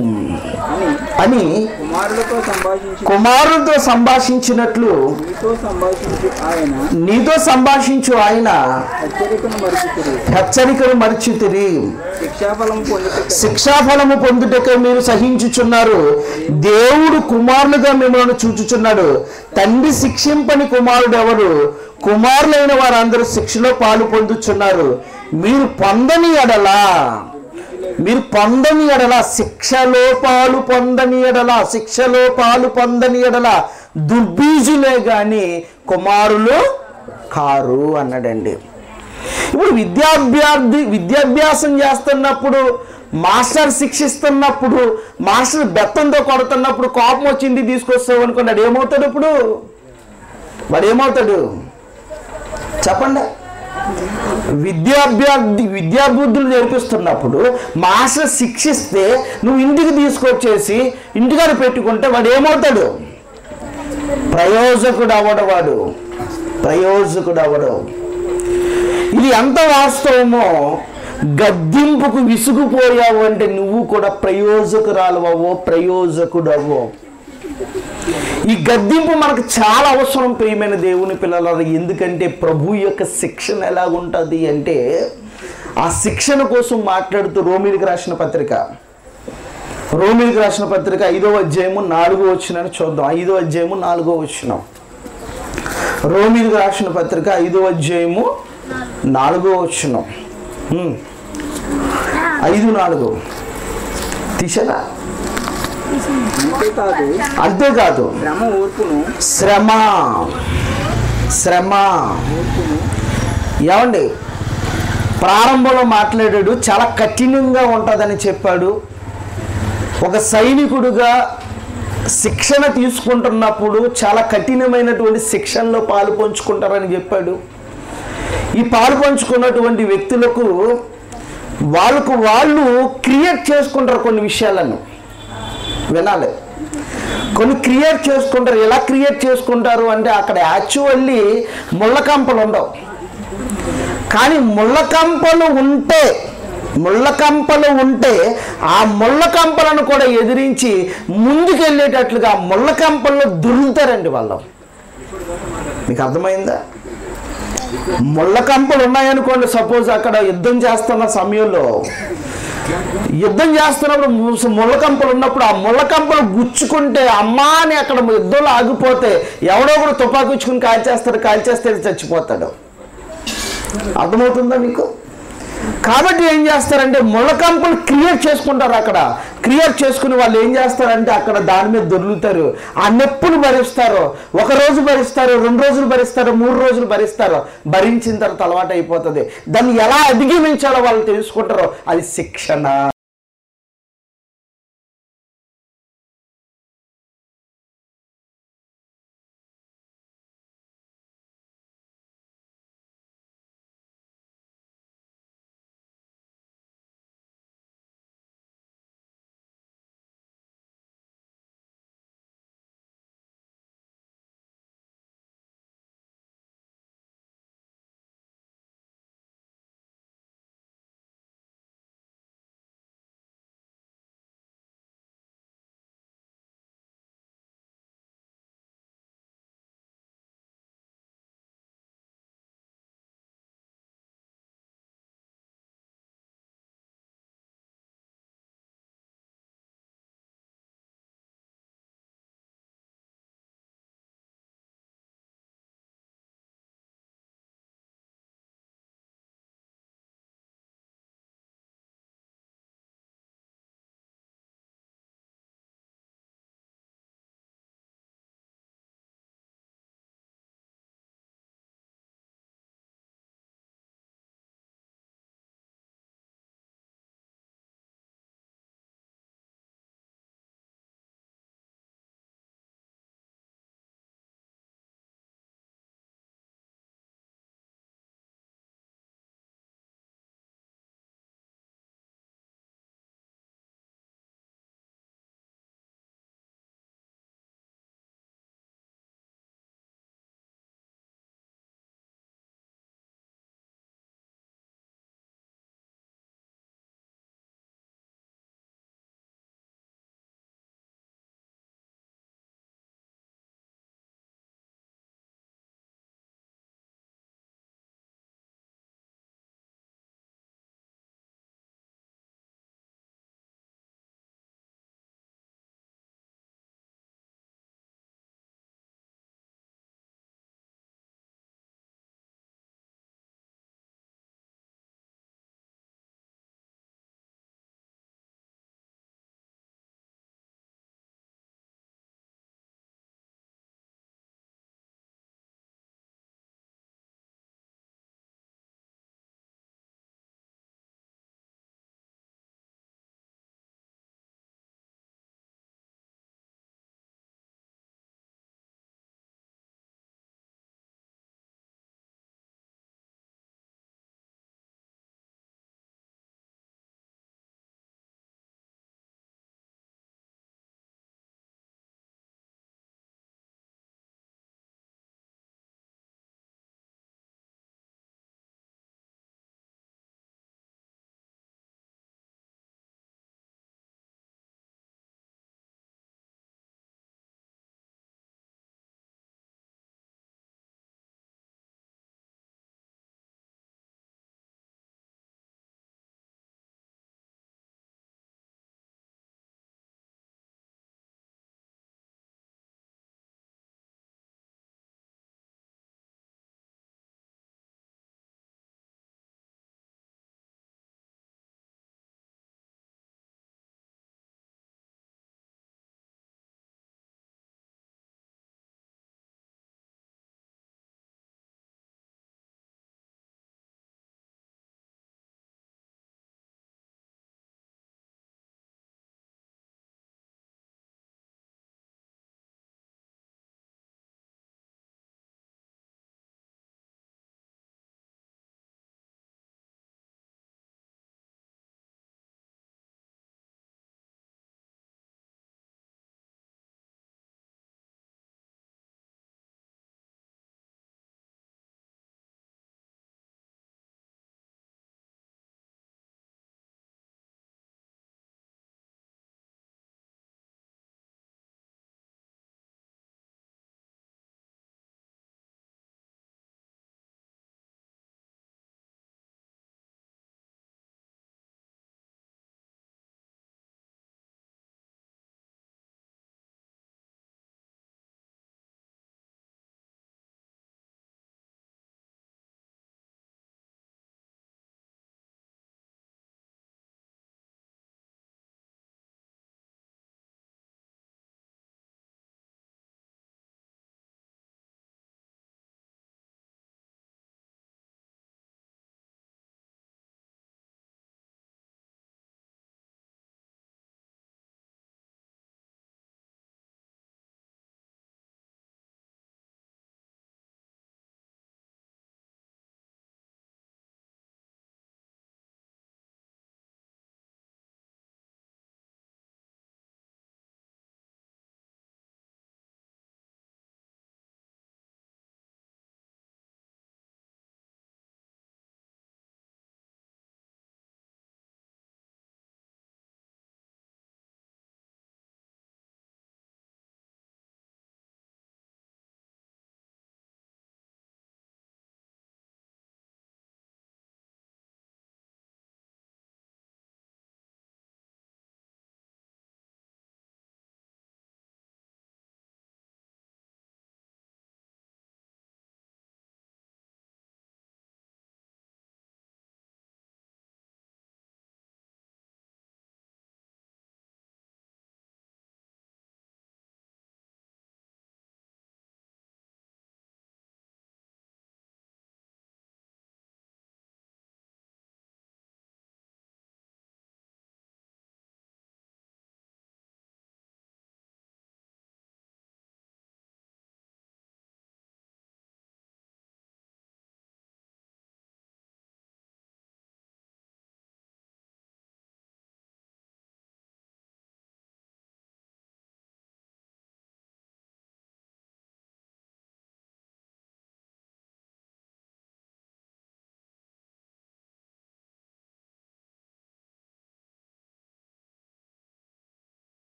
అని కుమారులతో సంభాషించి కుమారులతో సంభాషించినట్లు నీతో సంభాషించు ఆయన నీతో సంభాషించు ఆయన హెచ్చరికను మరిచితిరి. హెచ్చరికను మరిచితిరి. శిక్షాఫలం పొందుట శిక్షాఫలము పొందుటకై మీరు సహించుచున్నారు. దేవుడు కుమారులుగా మిమ్మల్ని చూచుచున్నాడు. తండ్రి శిక్షింపని కుమారుడు ఎవరు? కుమారులైన వారందరూ శిక్షలో పాలు పొందుచున్నారు. మీరు పొందని ఎడలా మీరు పొందని ఎడల శిక్షలో పాలు పొందని ఎడల శిక్షలో పాలు పొందని ఎడల దుర్బీజులే గాని కుమారులు కారు అన్నాడండి. ఇప్పుడు విద్యాభ్యార్థి విద్యాభ్యాసం చేస్తున్నప్పుడు, మాస్టర్ శిక్షిస్తున్నప్పుడు, మాస్టర్ బెత్తంతో కొడుతున్నప్పుడు కోపం వచ్చింది తీసుకొస్తావు అనుకున్నాడు, ఏమవుతాడు? ఇప్పుడు వాడు ఏమవుతాడు చెప్పండి? విద్యాభ్యార్థి విద్యాబుద్ధులు నేర్పిస్తున్నప్పుడు మాస్టర్ శిక్షిస్తే నువ్వు ఇంటికి తీసుకొచ్చేసి ఇంటికాడ పెట్టుకుంటే వాడు ఏమవుతాడు? ప్రయోజకుడు అవడు. వాడు ప్రయోజకుడు అవడు. ఇది ఎంత వాస్తవమో, గద్దింపుకు విసుగుపోయావు అంటే నువ్వు కూడా ప్రయోజకురాలవో ప్రయోజకుడవో. ఈ గద్దింపు మనకు చాలా అవసరం ప్రియమైన దేవుని పిల్లల. ఎందుకంటే ప్రభు యొక్క శిక్షణ ఎలాగుంటుంది అంటే, ఆ శిక్షణ కోసం మాట్లాడుతూ రోమీలకు రాసిన పత్రిక రోమీలకు రాసిన పత్రిక ఐదో అధ్యాయము నాలుగో వచనాన్ని చూద్దాం. ఐదో అధ్యాయము నాలుగో వచనం. రోమీలకు రాసిన పత్రిక ఐదో అధ్యాయము నాలుగో వచనం. ఐదు నాలుగు తీసేనా? అంతేకాదు అంతేకాదు శ్రమ ఓర్పును శ్రమ శ్రమ ఏమండి? ప్రారంభంలో మాట్లాడాడు, చాలా కఠినంగా ఉంటుందని చెప్పాడు. ఒక సైనికుడుగా శిక్షణ తీసుకుంటున్నప్పుడు చాలా కఠినమైనటువంటి శిక్షణలో పాలు పంచుకుంటారని చెప్పాడు. ఈ పాలు పంచుకున్నటువంటి వ్యక్తులకు వాళ్ళకు వాళ్ళు క్రియేట్ చేసుకుంటారు కొన్ని విషయాలను. వినాలి, కొన్ని క్రియేట్ చేసుకుంటారు. ఎలా క్రియేట్ చేసుకుంటారు అంటే, అక్కడ యాక్చువల్లీ ముళ్ళకంపలు ఉండవు, కానీ ముళ్ళకంపలు ఉంటే ముళ్ళకంపలు ఉంటే ఆ ముళ్ళకంపలను కూడా ఎదిరించి ముందుకెళ్ళేటట్లుగా ముళ్ళకంపల్లో దురులుతారండి వాళ్ళు. మీకు అర్థమైందా? ముళ్ళకంపలు ఉన్నాయనుకోండి, సపోజ్ అక్కడ యుద్ధం చేస్తున్న సమయంలో యుద్ధం చేస్తున్నప్పుడు ముళ్ళకంపలు ఉన్నప్పుడు ఆ ముళ్ళకంపలు గుచ్చుకుంటే అమ్మా అని అక్కడ యుద్ధంలో ఆగిపోతే ఎవడో కూడా తుపాకు ఇచ్చుకుని కాల్చేస్తాడు, కాల్చేస్తే చచ్చిపోతాడు. అర్థమవుతుందా మీకు? కాబట్టి ఏం చేస్తారంటే ముళ్ళకంపలు క్రియేట్ చేసుకుంటారు. అక్కడ క్రియేట్ చేసుకుని వాళ్ళు ఏం చేస్తారంటే అక్కడ దాని మీద దొర్లుతారు. ఆ నొప్పులు భరిస్తారు. ఒక రోజు భరిస్తారు, రెండు రోజులు భరిస్తారు, మూడు రోజులు భరిస్తారు. భరించిన తర్వాత అలవాటు అయిపోతుంది. దాన్ని ఎలా అధిగమించాలో వాళ్ళు తెలుసుకుంటారో అది శిక్షణ.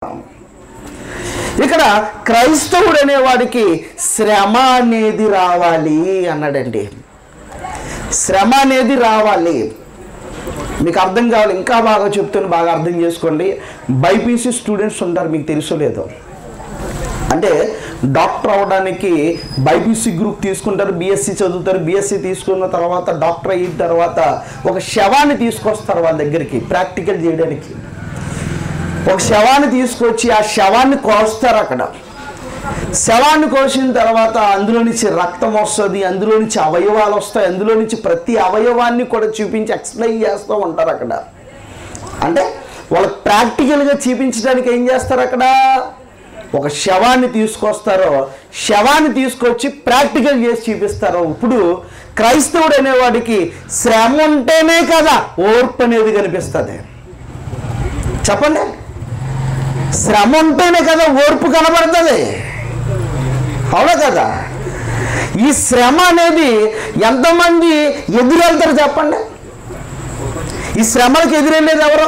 ఇక్కడ క్రైస్తవుడు అనేవాడికి శ్రమ అనేది రావాలి అన్నాడండి. శ్రమ అనేది రావాలి. మీకు అర్థం కావాలి, ఇంకా బాగా చెప్తాను, బాగా అర్థం చేసుకోండి. బైపీసీ స్టూడెంట్స్ ఉంటారు, మీకు తెలుసో లేదో. అంటే డాక్టర్ అవ్వడానికి బైపీసీ గ్రూప్ తీసుకుంటారు, బీఎస్సీ చదువుతారు. బీఎస్సీ తీసుకున్న తర్వాత డాక్టర్ అయిన తర్వాత ఒక శవాన్ని తీసుకొస్తారు వాళ్ళ దగ్గరికి ప్రాక్టికల్ చేయడానికి. ఒక శవాన్ని తీసుకొచ్చి ఆ శవాన్ని కోస్తారు. అక్కడ శవాన్ని కోసిన తర్వాత అందులో నుంచి రక్తం వస్తుంది, అందులో నుంచి అవయవాలు వస్తాయి, అందులో నుంచి ప్రతి అవయవాన్ని కూడా చూపించి ఎక్స్ప్లెయిన్ చేస్తూ ఉంటారు అక్కడ. అంటే వాళ్ళకి ప్రాక్టికల్గా చూపించడానికి ఏం చేస్తారు, అక్కడ ఒక శవాన్ని తీసుకొస్తారో, శవాన్ని తీసుకొచ్చి ప్రాక్టికల్ చేసి చూపిస్తారు. ఇప్పుడు క్రైస్తవుడు అనేవాడికి శ్రమ ఉంటేనే కదా ఓర్పు అనేది కనిపిస్తుంది. చెప్పండి, శ్రమ ఉంటేనే కదా ఓర్పు కనబడుతుంది, అవునా కదా? ఈ శ్రమ అనేది ఎంతమంది ఎదురెళ్తారు చెప్పండి? ఈ శ్రమలకు ఎదురెళ్ళేది ఎవరు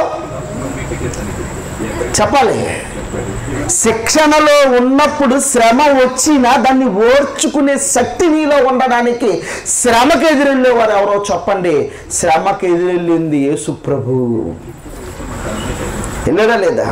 చెప్పాలి? శిక్షణలో ఉన్నప్పుడు శ్రమ వచ్చినా దాన్ని ఓర్చుకునే శక్తి నీలో ఉండడానికి శ్రమకు ఎదురెళ్ళేవారు ఎవరో చెప్పండి? శ్రమకు ఎదురెళ్ళింది యేసు ప్రభు. వెళ్ళడా లేదా?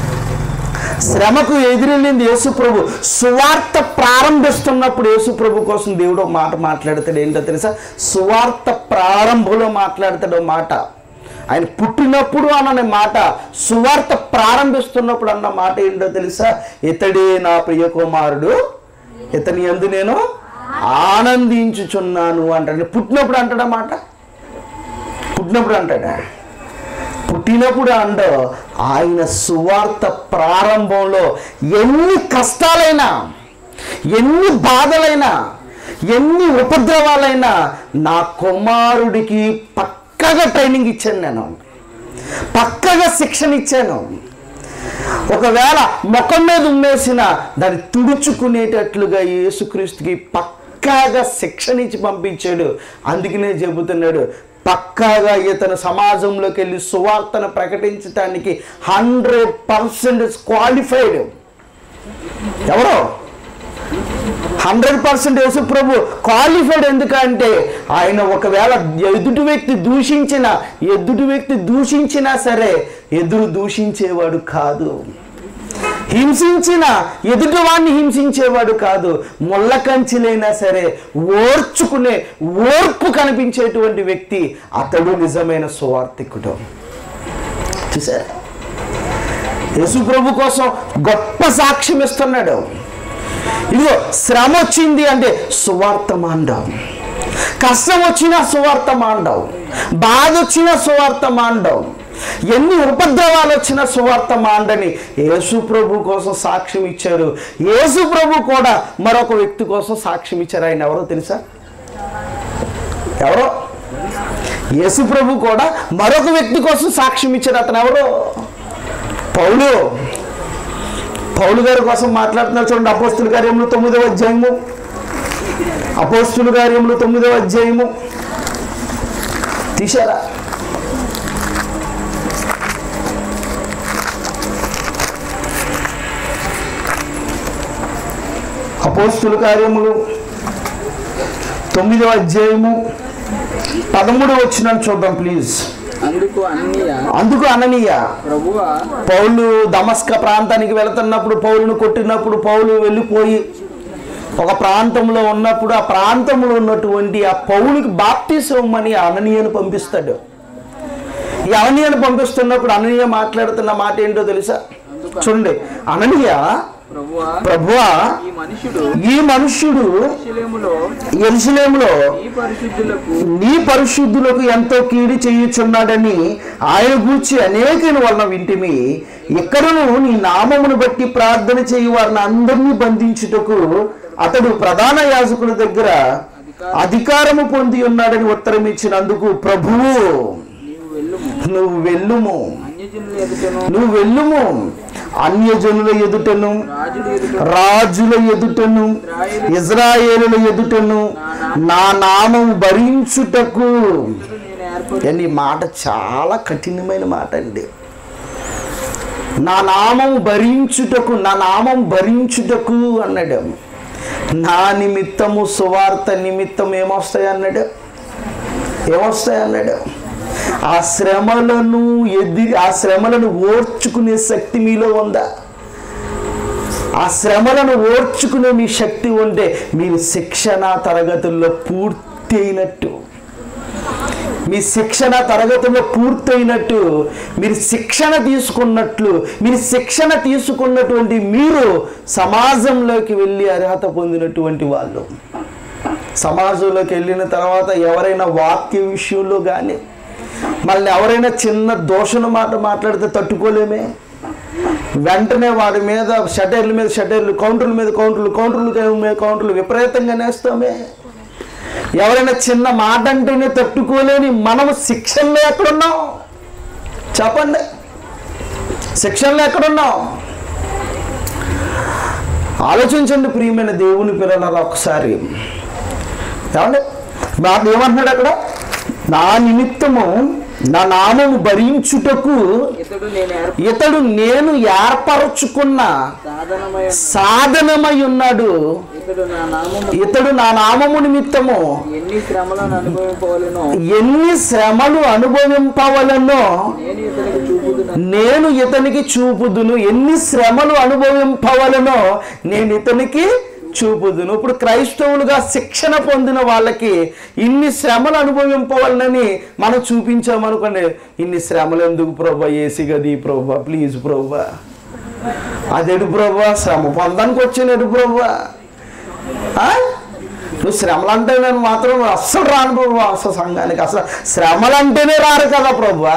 శ్రమకు ఎదురెళ్ళింది యేసు ప్రభు. సువార్త ప్రారంభిస్తున్నప్పుడు యేసు ప్రభు కోసం దేవుడు ఒక మాట మాట్లాడతాడు. ఏంటో తెలుసా? సువార్త ప్రారంభంలో మాట్లాడతాడు మాట. ఆయన పుట్టినప్పుడు అన్న మాట, సువార్త ప్రారంభిస్తున్నప్పుడు అన్న మాట ఏంటో తెలుసా? ఇతడే నా ప్రియ కుమారుడు, ఇతని యందు నేను ఆనందించుచున్నాను అంటాడు. పుట్టినప్పుడు అంటాడా మాట? పుట్టినప్పుడు అంటాడా? పుట్టినప్పుడు అండ ఆయన సువార్త ప్రారంభంలో ఎన్ని కష్టాలైనా, ఎన్ని బాధలైనా, ఎన్ని ఉపద్రవాలైనా నా కుమారుడికి పక్కగా ట్రైనింగ్ ఇచ్చాను, నేను పక్కగా శిక్షణ ఇచ్చాను. ఒకవేళ ముఖం మీద ఉమ్మేసిన దాన్ని తుడుచుకునేటట్లుగా యేసుక్రీస్తుకి పక్కాగా శిక్షణ ఇచ్చి పంపించాడు. అందుకనే చెబుతున్నాడు, పక్కాగా ఇతను సమాజంలోకి వెళ్ళి సువార్తను ప్రకటించడానికి హండ్రెడ్ పర్సెంట్ క్వాలిఫైడ్. ఎవరో హండ్రెడ్ పర్సెంట్ యేసు ప్రభు క్వాలిఫైడ్. ఎందుకంటే ఆయన ఒకవేళ ఎదుటి వ్యక్తి దూషించిన ఎదుటి వ్యక్తి దూషించినా సరే ఎదురు దూషించేవాడు కాదు, హింసించిన ఎదుటివాడిని హింసించేవాడు కాదు, ముళ్ళ కంచిలైనా సరే ఓర్చుకునే ఓర్పు కనిపించేటువంటి వ్యక్తి. అతడు నిజమైన సువార్తికుడు. చూసారా? యేసు ప్రభు కోసం గొప్ప సాక్ష్యం ఇస్తున్నాడు. ఇదిగో శ్రమ వచ్చింది అంటే సువార్త మాండం, కష్టం వచ్చినా సువార్త మాండం, బాధ వచ్చినా సువార్త మాండం, ఎన్ని ఉపద్రవాలు వచ్చిన సువార్త మాండని యేసు ప్రభు కోసం సాక్ష్యం ఇచ్చారు. యేసు ప్రభు కూడా మరొక వ్యక్తి కోసం సాక్ష్యం ఇచ్చారు. ఆయన ఎవరో తెలుసా? ఎవరో? యేసు ప్రభు కూడా మరొక వ్యక్తి కోసం సాక్ష్యం ఇచ్చారు. అతను ఎవరో? పౌలు. పౌలు గారి కోసం మాట్లాడుతున్నారు చూడండి. అపోస్తుల కార్యములు తొమ్మిదవ అధ్యాయము, అపోస్తుల కార్యములు తొమ్మిదవ అధ్యాయము తీశారా? అపోస్తుల కార్యములు తొమ్మిదవ అధ్యాయము పదమూడు వచ్చిన చూద్దాం ప్లీజ్. అందుకు అననీయ అందుకు అననీయ ప్రభువా, పౌలు దమస్క ప్రాంతానికి వెళుతున్నప్పుడు, పౌలును కొట్టినప్పుడు, పౌలు వెళ్ళిపోయి ఒక ప్రాంతంలో ఉన్నప్పుడు ఆ ప్రాంతంలో ఉన్నటువంటి ఆ పౌలుకి బాప్తిసం అని అననీయను పంపిస్తాడు. ఈ అననీయను పంపిస్తున్నప్పుడు అననీయ మాట్లాడుతున్న మాట ఏంటో తెలుసా? చూడండి, అననీయ ప్రభువా, ఈ మనుష్యుడు యెరూషలేములో నీ పరిశుద్ధులకు ఎంతో కీడు చేయుచున్నాడని ఆయన గూర్చి అనేకుల వలన వింటిమి. ఇక్కడను నీ నామమును బట్టి ప్రార్థన చేయి వారిని అందరినీ బంధించుటకు అతడు ప్రధాన యాజకుల దగ్గర అధికారము పొంది ఉన్నాడని ఉత్తరం ఇచ్చినందుకు ప్రభువు నువ్వు వెళ్ళుము నువ్వు వెళ్ళుము అన్యజనుల ఎదుటను, రాజుల ఎదుటను, ఇజ్రాయేలుల ఎదుటను నా నామము భరించుటకు. ఈ మాట చాలా కఠినమైన మాట అండి. నా నామం భరించుటకు నా నామం భరించుటకు అన్నాడు. నా నిమిత్తము సువార్త నిమిత్తం ఏమొస్తాయి అన్నాడు, ఏమొస్తాయి అన్నాడు. ఆ శ్రమలను ఎదిరి ఆ శ్రమలను ఓర్చుకునే శక్తి మీలో ఉందా? ఆ శ్రమలను ఓర్చుకునే మీ శక్తి ఉంటే మీరు శిక్షణ తరగతుల్లో పూర్తి అయినట్టు. మీ శిక్షణ తరగతుల్లో పూర్తయినట్టు, మీరు శిక్షణ తీసుకున్నట్లు, మీరు శిక్షణ తీసుకున్నటువంటి మీరు సమాజంలోకి వెళ్ళి అర్హత పొందినటువంటి వాళ్ళు. సమాజంలోకి వెళ్ళిన తర్వాత ఎవరైనా వాక్య విషయంలో కానీ మళ్ళీ ఎవరైనా చిన్న దోషణ మాట మాట్లాడితే తట్టుకోలేమే. వెంటనే వాడి మీద షటర్ల మీద షటర్లు, కౌంటర్ల మీద కౌంటర్లు, కౌంటర్ల మీద కౌంటర్లు విపరీతంగా నేస్తామే. ఎవరైనా చిన్న మాట అంటేనే తట్టుకోలేని మనము శిక్షణలో ఎక్కడున్నాం చెప్పండి? శిక్షణలో ఎక్కడున్నాం? ఆలోచించండి ప్రియమైన దేవుని పిల్లలారా ఒకసారి. ఏమండి నాకు ఏమంటున్నాడు అక్కడ? నా నిమిత్తము నా నామము భరించుటకు ఇతడు నేను ఏర్పరచుకున్న సాధనమై ఉన్నాడు. ఇతడు నా నామము నిమిత్తము ఎన్ని శ్రమలు అనుభవింపవలనో నేను ఇతనికి చూపుదును. ఎన్ని శ్రమలు అనుభవింపవలనో నేను ఇతనికి చూపుదును. ఇప్పుడు క్రైస్తవులుగా శిక్షణ పొందిన వాళ్ళకి ఇన్ని శ్రమలు అనుభవింపవాలని మనం చూపించామనుకోండి, ఇన్ని శ్రమలు ఎందుకు ప్రభా, ఏసీ గది ప్రభా, ప్లీజ్ ప్రభా, అదెడు ప్రభా, శ్రమ పొందడానికి వచ్చాను ఎడు ప్రభా, నువ్వు శ్రమలు అంటే నేను మాత్రం అస్సలు రాను ప్రభా, అసలు సంఘానికి అసలు శ్రమలు అంటేనే రారు కదా ప్రభా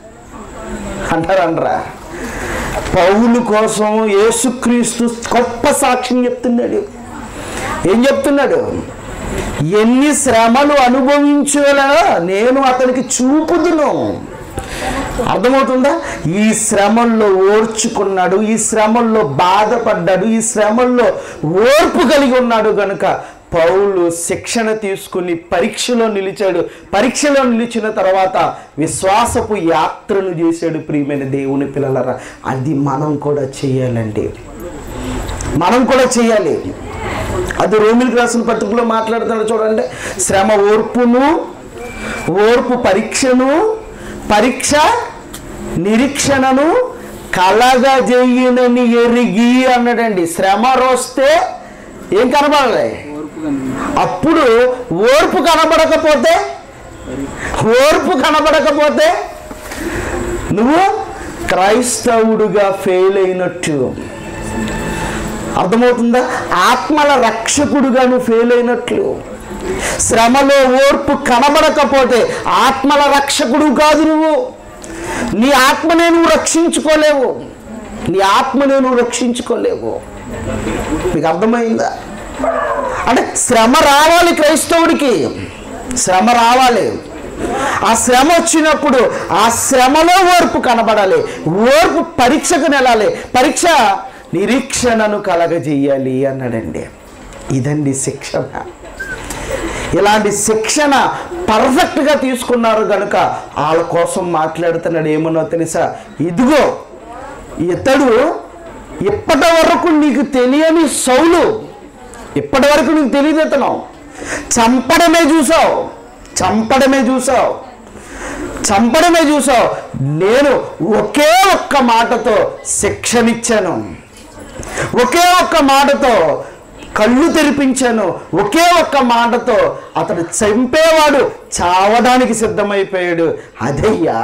అంటారంటరా. పౌలు కోసం యేసుక్రీస్తు గొప్ప సాక్ష్యం చెప్తున్నాడు. ఏం చెప్తున్నాడు? ఎన్ని శ్రమలు అనుభవించేలా నేను అతనికి చూపుదును. అర్థమవుతుందా? ఈ శ్రమల్లో ఓర్చుకున్నాడు, ఈ శ్రమల్లో బాధపడ్డాడు, ఈ శ్రమల్లో ఓర్పు కలిగి ఉన్నాడు కనుక పౌలు శిక్షణ తీసుకుని పరీక్షలో నిలిచాడు. పరీక్షలో నిలిచిన తర్వాత విశ్వాసపు యాత్రను చేశాడు. ప్రియమైన దేవుని పిల్లలారా, అది మనం కూడా చేయాలండి, మనం కూడా చేయాలి. అది రోమిలికి రాసిన పత్రికలో మాట్లాడుతున్నాడు చూడండి. శ్రమ ఓర్పును, ఓర్పు పరీక్షను, పరీక్ష నిరీక్షణను కలగజేయునని ఎరిగి అన్నాడండి. శ్రమ వస్తే ఏం కనబడాలి? అప్పుడు ఓర్పు కనబడకపోతే ఓర్పు కనబడకపోతే నువ్వు క్రైస్తవుడుగా ఫెయిల్ అయినట్టు. అర్థమవుతుందా? ఆత్మల రక్షకుడుగా నువ్వు ఫెయిల్ అయినట్లు. శ్రమలో ఓర్పు కనబడకపోతే ఆత్మల రక్షకుడు కాదు నువ్వు. నీ ఆత్మనే నువ్వు రక్షించుకోలేవు, నీ ఆత్మనే నువ్వు రక్షించుకోలేవు. మీకు అర్థమైందా? అంటే శ్రమ రావాలి క్రైస్తవుడికి, శ్రమ రావాలి. ఆ శ్రమ వచ్చినప్పుడు ఆ శ్రమలో ఓర్పు కనబడాలి, ఓర్పు పరీక్షకు నెలాలి, పరీక్ష నిరీక్షణను కలగజేయాలి అన్నాడండి. ఇదండి శిక్షణ. ఇలాంటి శిక్షణ పర్ఫెక్ట్గా తీసుకున్నారు కనుక వాళ్ళ కోసం మాట్లాడుతున్నాడు. ఏమన్నా తెలుసా? ఇదిగో ఇతడు ఇప్పటి వరకు నీకు తెలియని సౌలు, ఇప్పటి వరకు నీకు తెలియదు, ఇతను చంపడమే చూసావు, చంపడమే చూసావు, చంపడమే చూసావు. నేను ఒకే ఒక్క మాటతో శిక్షనిచ్చాను, ఒకే ఒక్క మాటతో కళ్ళు తెరిపించాను, ఒకే ఒక్క మాటతో అతడు చంపేవాడు చావడానికి సిద్ధమైపోయాడు. అదయ్యా,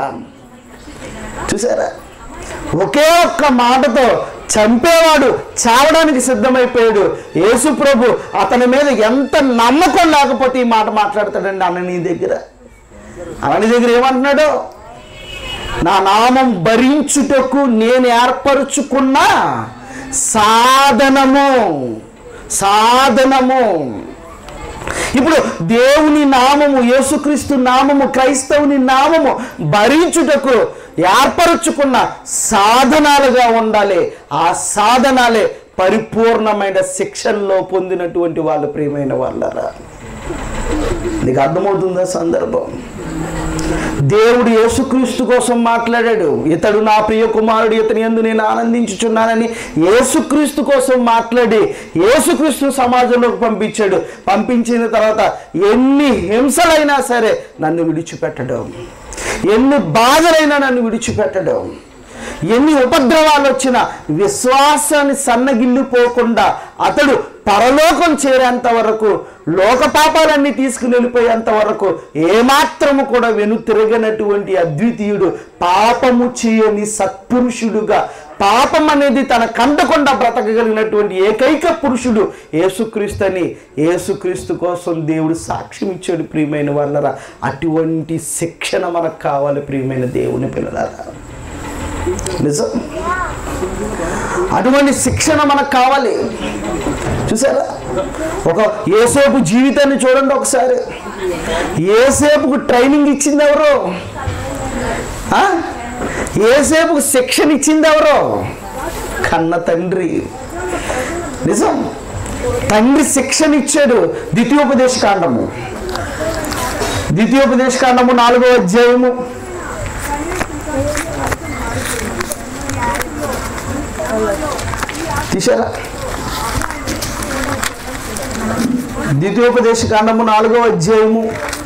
చూసారా? ఒకే ఒక్క మాటతో చంపేవాడు చావడానికి సిద్ధమైపోయాడు. యేసు ప్రభు అతని మీద ఎంత నమ్మకం లేకపోతే ఈ మాట మాట్లాడతాడండి అన్నని దగ్గర. అన్నని దగ్గర ఏమంటున్నాడు? నా నామం భరించుటకు నేను ఏర్పరుచుకున్న సాధనము, సాధనము. ఇప్పుడు దేవుని నామము, యేసుక్రీస్తు నామము, క్రైస్తవుని నామము భరించుటకు ఏర్పరుచుకున్న సాధనాలుగా ఉండాలి. ఆ సాధనాలే పరిపూర్ణమైన శిక్షణలో పొందినటువంటి వాళ్ళు. ప్రియమైన వాళ్ళరా, నీకు అర్థమవుతుందా సందర్భం? దేవుడు యేసుక్రీస్తు కోసం మాట్లాడాడు. ఇతడు నా ప్రియ కుమారుడు, ఇతని యందు నేను ఆనందించుచున్నానని యేసుక్రీస్తు కోసం మాట్లాడి యేసుక్రీస్తు సమాజంలోకి పంపించాడు. పంపించిన తర్వాత ఎన్ని హింసలైనా సరే నన్ను విడిచిపెట్టడం, ఎన్ని బాధలైనా నన్ను విడిచిపెట్టడం, ఎన్ని ఉపద్రవాలు వచ్చినా విశ్వాసాన్ని సన్నగిల్లిపోకుండా అతడు పరలోకం చేరేంత వరకు, లోక పాపాలన్నీ తీసుకుని వెళ్ళిపోయేంత వరకు ఏమాత్రము కూడా వెను తిరగనటువంటి అద్వితీయుడు, పాపము చేయని సత్పురుషుడుగా, పాపం అనేది తన కంటకుండా బ్రతకగలిగినటువంటి ఏకైక పురుషుడు యేసుక్రీస్తు అని యేసుక్రీస్తు కోసం దేవుడు సాక్ష్యం ఇచ్చాడు. ప్రియమైన వాళ్ళరా, అటువంటి శిక్షణ మనకు కావాలి ప్రియమైన దేవుని పిల్లలారా. నిజం, అటువంటి శిక్షణ మనకు కావాలి. చూసారా, ఒక యోసేపు జీవితాన్ని చూడండి ఒకసారి. యోసేపుకు ట్రైనింగ్ ఇచ్చింది ఎవరు? యోసేపుకు శిక్షణ ఇచ్చింది ఎవరు? కన్న తండ్రి. నిజం, తండ్రి శిక్షణ ఇచ్చాడు. ద్వితీయోపదేశ కాండము ద్వితీయోపదేశ కాండము నాలుగో అధ్యాయము తీశారా? ద్వితీయోపదేశ కాండము నాలుగో అధ్యాయము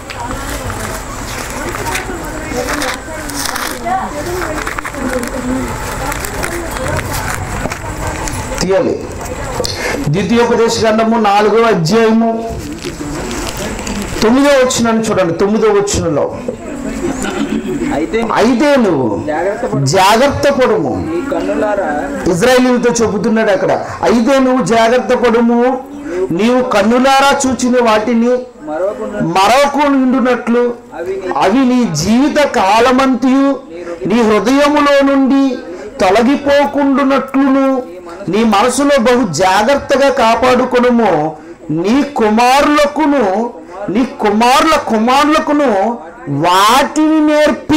తీయాలి. ద్వితీయోపదేశ కాండము నాలుగో అధ్యాయము తొమ్మిదో వచనాన్ని చూడండి. తొమ్మిదో వచనంలో అయితే నువ్వు జాగ్రత్త పడుము, ఇజ్రాయేలీలతో చెబుతున్నాడు అక్కడ. అయితే నువ్వు జాగ్రత్త పడుము, నీవు కన్నులారా చూచిన వాటిని మరొకనున్నట్లు అవి నీ జీవిత కాలమంతయు నీ హృదయములో నుండి తొలగిపోకుండునట్లును నీ మనసులో బహు జాగ్రత్తగా కాపాడుకొనుము. నీ కుమారులకును నీ కుమారుల కుమారులకును వాటిని నేర్పి.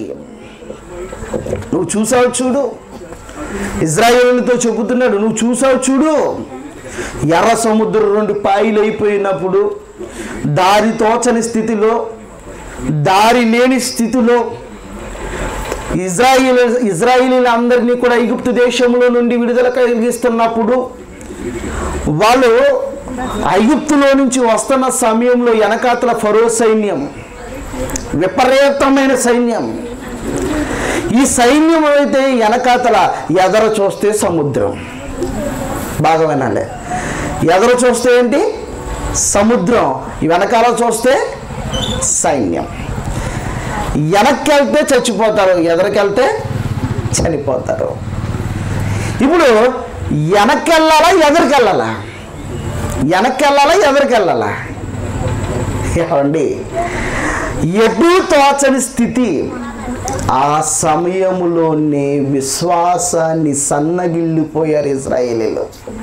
నువ్వు చూసావు చూడు, ఇజ్రాయేలుతో చెబుతున్నాడు, నువ్వు చూసావు చూడు. ఎర్ర సముద్రం రెండు పాయలు అయిపోయినప్పుడు, దారి తోచని స్థితిలో, దారి లేని స్థితిలో ఇజ్రాయిల్ ఇజ్రాయిలీలందరినీ కూడా ఐగుప్తు దేశంలో నుండి విడుదల కలిగిస్తున్నప్పుడు వాళ్ళు ఐగుప్తులో నుంచి వస్తున్న సమయంలో వెనకాతల ఫరో సైన్యం, విపరీతమైన సైన్యం. ఈ సైన్యం అయితే వెనకాతల ఎదర చూస్తే సముద్రం. బాగా వినాలి, ఎదర చూస్తే ఏంటి? సముద్రం. వెనకాల చూస్తే సైన్యం. వెనక్కి వెళ్తే చచ్చిపోతారు, ఎదరికెళ్తే చనిపోతారు. ఇప్పుడు వెనక్కి వెళ్ళాలా ఎదరికి వెళ్ళాలా? వెనక్కి వెళ్ళాలా ఎదరికి వెళ్ళాలా? ఏమండి, ఎటు తోచని స్థితి. ఆ సమయములోనే విశ్వాసాన్ని సన్నగిల్లిపోయారు ఇశ్రాయేలీలు.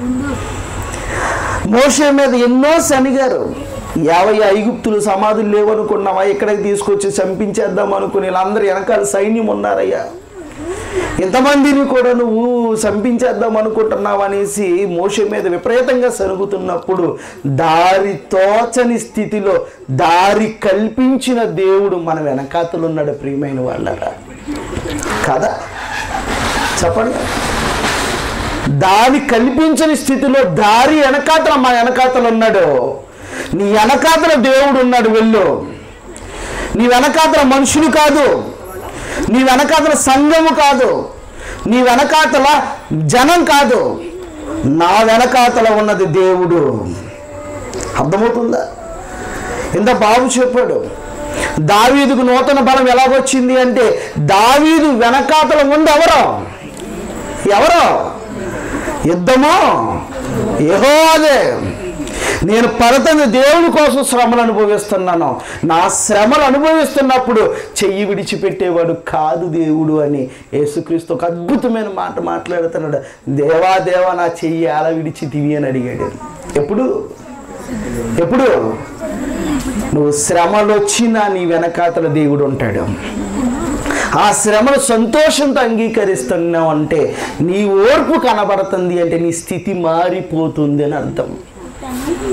మోషే మీద ఎన్నో శనిగారు. యాభై ఐగుప్తులు సమాధులు లేవనుకున్నావా, ఇక్కడికి తీసుకొచ్చి చంపించేద్దాం అనుకుని వీళ్ళందరూ వెనకాల సైన్యం ఉన్నారయ్యా, ఇంతమందిని కూడా నువ్వు చంపించేద్దాం అనుకుంటున్నావు అనేసి మోషే మీద విపరీతంగా సరుగుతున్నప్పుడు దారి తోచని స్థితిలో దారి కల్పించిన దేవుడు మన వెనకాతలు ఉన్నాడు. ప్రియమైన వాళ్ళరా కదా, చెప్పండి. దారి కల్పించని స్థితిలో దారి వెనకాతల మా వెనకాతలు ఉన్నాడు. నీ వెనకాతల దేవుడు ఉన్నాడు. వెళ్ళు. నీ వెనకాతల మనుషులు కాదు, నీ వెనకాతల సంఘము కాదు, నీ వెనకాతల జనం కాదు, నా వెనకాతల ఉన్నది దేవుడు. అర్థమవుతుందా? ఇంత బాబు చెప్పాడు, దావీదుకు నూతన బలం ఎలాగొచ్చింది అంటే, దావీదు వెనకాతల ముందు ఎవరో ఎవరో యుద్ధమో యెహోవాదే. నేను పడతని దేవుని కోసం శ్రమలు అనుభవిస్తున్నాను. నా శ్రమలు అనుభవిస్తున్నప్పుడు చెయ్యి విడిచిపెట్టేవాడు కాదు దేవుడు అని యేసుక్రీస్తు ఒక అద్భుతమైన మాట మాట్లాడుతున్నాడు. దేవా దేవా నా చెయ్యి అలా విడిచితివి అని అడిగాడు. ఎప్పుడు ఎప్పుడు నువ్వు శ్రమలు వచ్చినా నీ వెనకాతల దేవుడు ఉంటాడు. ఆ శ్రమను సంతోషంతో అంగీకరిస్తున్నావు అంటే, నీ ఓర్పు కనబడుతుంది అంటే నీ స్థితి మారిపోతుంది అని అర్థం.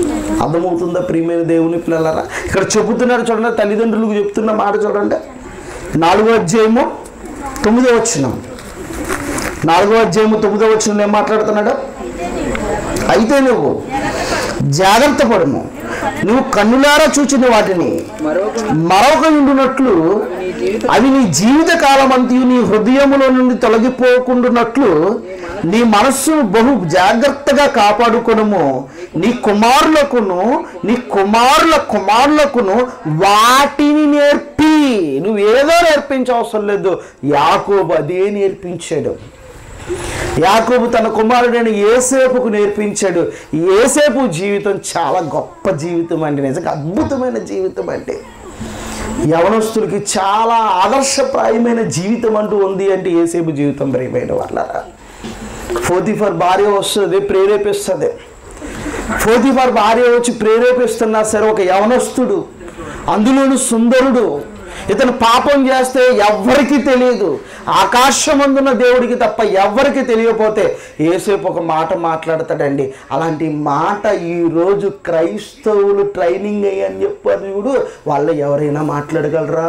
అర్థమవుతుందా ప్రియమైన దేవుని పిల్లలారా? ఇక్కడ చెబుతున్నాడు చూడండి, తల్లిదండ్రులకు చెప్తున్న మాట చూడండి. నాలుగో అధ్యాయము తొమ్మిదో వచనం, నాలుగో అధ్యాయము తొమ్మిదో వచనం ఏం మాట్లాడుతున్నాడు? అయితే నువ్వు జాగ్రత్త పడము, నువ్వు కన్నులారా చూచిన వాటిని మరొక ఉండునట్లు అవి నీ జీవిత కాలం అంతయు నీ హృదయములో నుండి తొలగిపోకుండానట్లు నీ మనస్సును బహు జాగ్రత్తగా కాపాడుకొనుము. నీ కుమారులకును నీ కుమారుల కుమారులకును వాటిని నేర్పి. నువ్వు ఏదో నేర్పించవసరం లేదు, యాకోబు అదే నేర్పించాడు. యాకోబు తన కుమారుడైన యోసేపుకు నేర్పించాడు. యోసేపు జీవితం చాలా గొప్ప జీవితం అండి, నిజంగా అద్భుతమైన జీవితం అండి. యవనస్తులకి చాలా ఆదర్శప్రాయమైన జీవితం అంటూ ఉంది అంటే యోసేపు జీవితం ప్రియమైన వాళ్ళారా. పోతీఫర్ భార్య వస్తుంది, ప్రేరేపిస్తుంది. పోతీఫర్ భార్య వచ్చి ప్రేరేపిస్తున్నా సరే ఒక యవనస్తుడు, అందులోను సుందరుడు, ఇతను పాపం చేస్తే ఎవ్వరికీ తెలియదు, ఆకాశమందున్న దేవుడికి తప్ప ఎవ్వరికి తెలియకపోతే యేసేపు ఒక మాట మాట్లాడతాడండి. అలాంటి మాట ఈరోజు క్రైస్తవులు ట్రైనింగ్ అయ్యని చెప్పారు చూడు, వాళ్ళు ఎవరైనా మాట్లాడగలరా?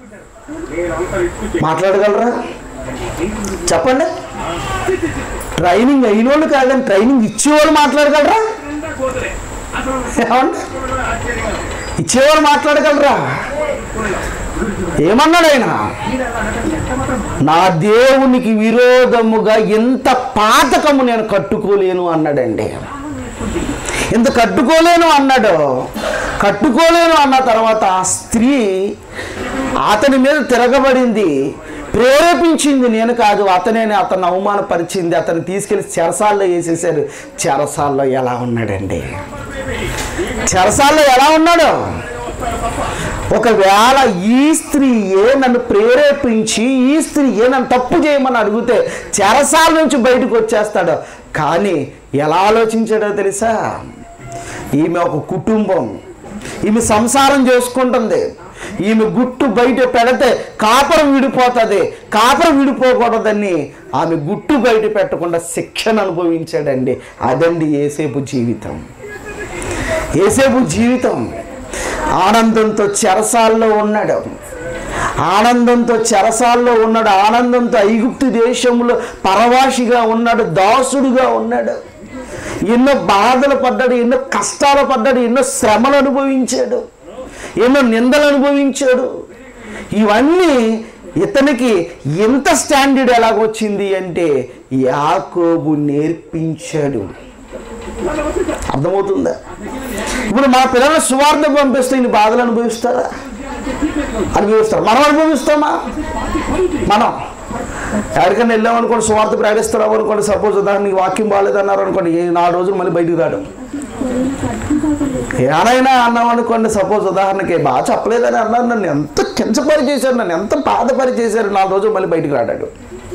మాట్లాడగలరా చెప్పండి? ట్రైనింగ్ అయిన వాళ్ళు కాదని ట్రైనింగ్ ఇచ్చేవాళ్ళు మాట్లాడగలరా? ఏమండి, ఇచ్చేవాళ్ళు మాట్లాడగలరా? ఏమన్నాడు ఆయన? నా దేవునికి విరోధముగా ఎంత పాతకము నేను కట్టుకోలేను అన్నాడండి. ఎంత కట్టుకోలేను అన్నాడు. కట్టుకోలేను అన్న తర్వాత ఆ స్త్రీ అతని మీద తిరగబడింది, ప్రేరేపించింది నేను కాదు, అతనే అతను అవమానపరిచింది. అతను తీసుకెళ్లి చెరసాల్లో వేసేసారు. చెరసాల్లో ఎలా ఉన్నాడండి? చెరసాల్లో ఎలా ఉన్నాడు? ఒకవేళ ఈ స్త్రీయే నన్ను ప్రేరేపించి, ఈ స్త్రీయే నన్ను తప్పు చేయమని అడిగితే చెరసాల నుంచి బయటకు వచ్చేస్తాడు. కానీ ఎలా ఆలోచించాడో తెలుసా? ఈమె ఒక కుటుంబం, ఈమె సంసారం చేసుకుంటుంది, ఈమె గుట్టు బయట పెడితే కాపురం విడిపోతుంది, కాపురం విడిపోకూడదని ఆమె గుట్టు బయట పెట్టకుండా శిక్షను అనుభవించాడండి. అదండి యేసేపు జీవితం. యేసేపు జీవితం ఆనందంతో చెరసాల్లో ఉన్నాడు, ఆనందంతో చెరసాల్లో ఉన్నాడు, ఆనందంతో ఐగుప్తు దేశంలో పరవాసిగా ఉన్నాడు, దాసుడుగా ఉన్నాడు. ఎన్నో బాధలు పడ్డాడు, ఎన్నో కష్టాలు పడ్డాడు, ఎన్నో శ్రమలు అనుభవించాడు, ఎన్నో నిందలు అనుభవించాడు. ఇవన్నీ ఇతనికి ఎంత స్టాండర్డ్ ఎలాగొచ్చింది అంటే యాకోబు నేర్పించాడు. అర్థమవుతుందా? ఇప్పుడు మా పిల్లలు సువార్త పంపిస్తే ఇన్ని బాధలు అనుభవిస్తారా? అనుభవిస్తారు. మనం అనుభవిస్తామా? మనం ఎక్కడికైనా వెళ్ళామనుకోండి, సువార్త ప్రకటిస్తున్నాం అనుకోండి, సపోజ్ దానికి వాక్యం బాగాలేదన్నారు అనుకోండి, నాలుగు రోజులు మళ్ళీ బయటకు రావడం. ఏమైనా అన్నాం అనుకోండి, సపోజ్ ఉదాహరణకి బాగా చెప్పలేదని అన్నారు, నన్ను ఎంత కించపరి చేశారు, నన్ను ఎంత బాధపరి చేశారు, నాలుగు రోజులు మళ్ళీ బయటకు రాడాడు.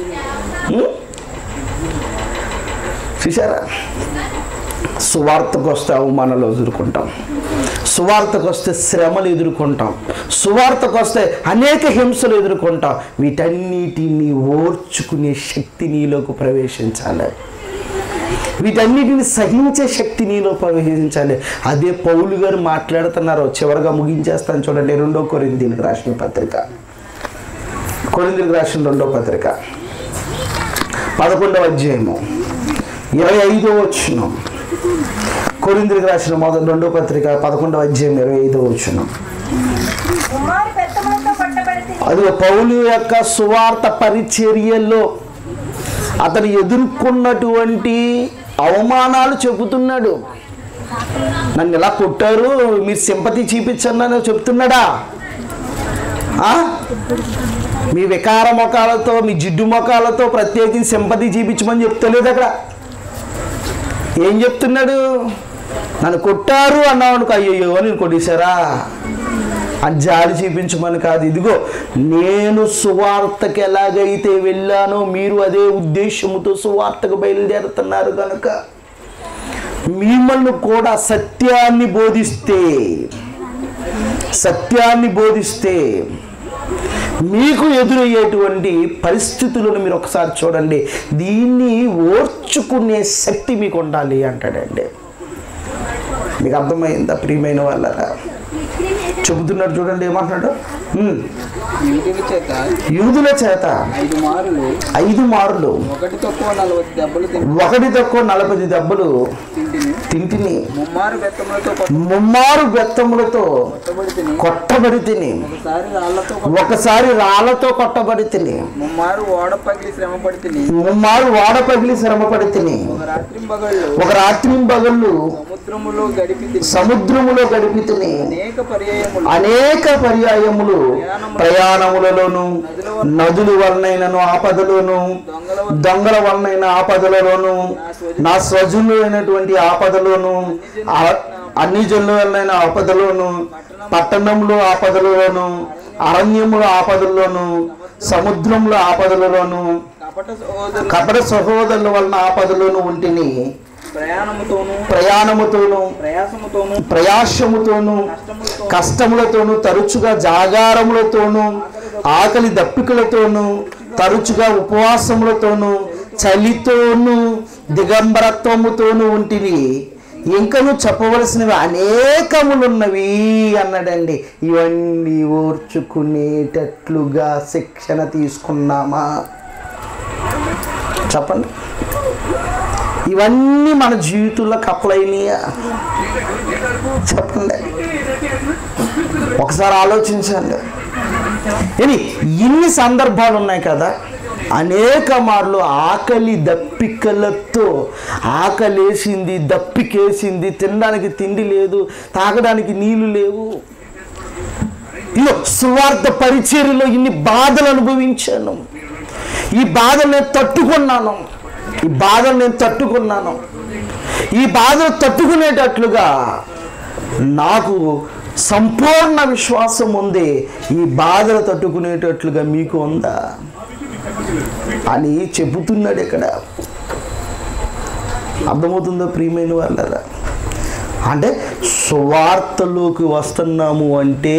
చూసారా? సువార్తకు వస్తే అవమానాలు ఎదుర్కొంటాం, సువార్తకు వస్తే శ్రమలు ఎదుర్కొంటాం, సువార్తకు వస్తే అనేక హింసలు ఎదుర్కొంటాం. వీటన్నిటిని ఓర్చుకునే శక్తి నీలోకి ప్రవేశించాలి, వీటన్నిటిని సహించే శక్తి నీలో ప్రవేశించాలి. అదే పౌలు గారు మాట్లాడుతున్నారు. చివరిగా ముగించేస్తాను చూడండి, రెండో కొరింథీయులకు రాసిన పత్రిక, కొరింథీయులకు రాసిన రెండో పత్రిక పదకొండవ అధ్యాయము ఇరవై ఐదో వచనం. కొరింథీయులకు రాసిన మొదటి రెండో పత్రిక పదకొండవ అధ్యాయం ఇరవై ఐదో వచనం. అది పౌలు యొక్క సువార్త పరిచర్యలో అతను ఎదుర్కొన్నటువంటి అవమానాలు చెబుతున్నాడు. నన్ను ఇలా కొట్టారు, మీరు సింపతి చూపించండి చెప్తున్నాడా? మీ వికార మొఖాలతో, మీ జిడ్డు మొఖాలతో ప్రత్యేకించి సింపతి చూపించమని చెప్తలేదు. అక్కడ ఏం చెప్తున్నాడు? నన్ను కొట్టారు అన్నావు, అయ్యో నేను కొట్టేశారా అని జాలి చూపించమని కాదు. ఇదిగో నేను సువార్తకు ఎలాగైతే వెళ్ళానో మీరు అదే ఉద్దేశముతో సువార్తకు బయలుదేరుతున్నారు కనుక మిమ్మల్ని కూడా సత్యాన్ని బోధిస్తే సత్యాన్ని బోధిస్తే మీకు ఎదురయ్యేటువంటి పరిస్థితులను మీరు ఒకసారి చూడండి, దీన్ని ఓర్చుకునే శక్తి మీకు ఉండాలి అంటాడండి. మీకు అర్థమైందా ప్రియమైన వాళ్ళరా? చెబుతున్నాడు చూడండి ఏమంటున్నాడు. యూదుల చేత యూదుల చేత ఐదు మారులు ఐదు మారులు ఒకటి తక్కువ నలభై దెబ్బలు తింటి ఒకటి తక్కువ నలభై దెబ్బలు తింటిని తింటిని ముమ్మారు బెత్తములతో ముమ్మారు బెత్తములతో కొట్టబడి తిని కొట్టబడి తిని ఒకసారి రాళ్లతో ఒకసారి రాళ్లతో కొట్టబడి తిని ముమ్మారు ఓడ పగిలి శ్రమ పడి తిని ముమ్మారు వాడ పగిలి శ్రమపడి తిని ఒక రాత్రి పగళ్ళు ఒక రాత్రి పగళ్ళు సముద్రములో గడిపి తిని సముద్రములో గడిపి తిని అనేక పర్యాయములు అనేక పర్యాయములు ప్రయాణములలోను నదుల వలనైనను ఆపదలోను దొంగల వలనైన ఆపదలలోను నా స్వజనులైనటువంటి ఆపదలోను అన్ని జనుల వలనైన ఆపదలోను పట్టణంలో ఆపదలలోను అరణ్యముల ఆపదల్లోను సముద్రంలో ఆపదలలోను కపట సహోదరులు కపట సహోదరుల వలన ఆపదలోను ఉంటిని. ప్రయాణముతోను ప్రయాణముతోను ప్రయాసముతోను ప్రయాసముతోను కష్టములతో కష్టములతోను తరచుగా జాగారములతోను ఆకలి దప్పికలతోను తరచుగా ఉపవాసములతోను చలితోను దిగంబరత్వముతోను ఉంటిని. ఇంకను చెప్పవలసినవి అనేకములున్నవి అన్నాడండి. ఇవన్నీ ఓర్చుకునేటట్లుగా శిక్షణ తీసుకున్నామా? చెప్పండి. ఇవన్నీ మన జీవితంలోకి అప్లై అయినాయా? చెప్పండి. ఒకసారి ఆలోచించండి. ఇది ఇన్ని సందర్భాలు ఉన్నాయి కదా. అనేక మార్లు ఆకలి దప్పికలతో ఆకలేసింది, దప్పికేసింది, తినడానికి తిండి లేదు, తాగడానికి నీళ్లు లేవు. ఇదో సువార్త పరిచర్యలో ఇన్ని బాధలు అనుభవించాను. ఈ బాధలు నేను తట్టుకున్నాను ఈ బాధలు నేను తట్టుకున్నాను ఈ బాధలు తట్టుకునేటట్లుగా నాకు సంపూర్ణ విశ్వాసం ఉంది. ఈ బాధలు తట్టుకునేటట్లుగా మీకు ఉందా అని చెబుతున్నాడు ఇక్కడ. అర్థమవుతుందో ప్రియమైన వాళ్ళరా? అంటే సువార్తలోకి వస్తున్నాము అంటే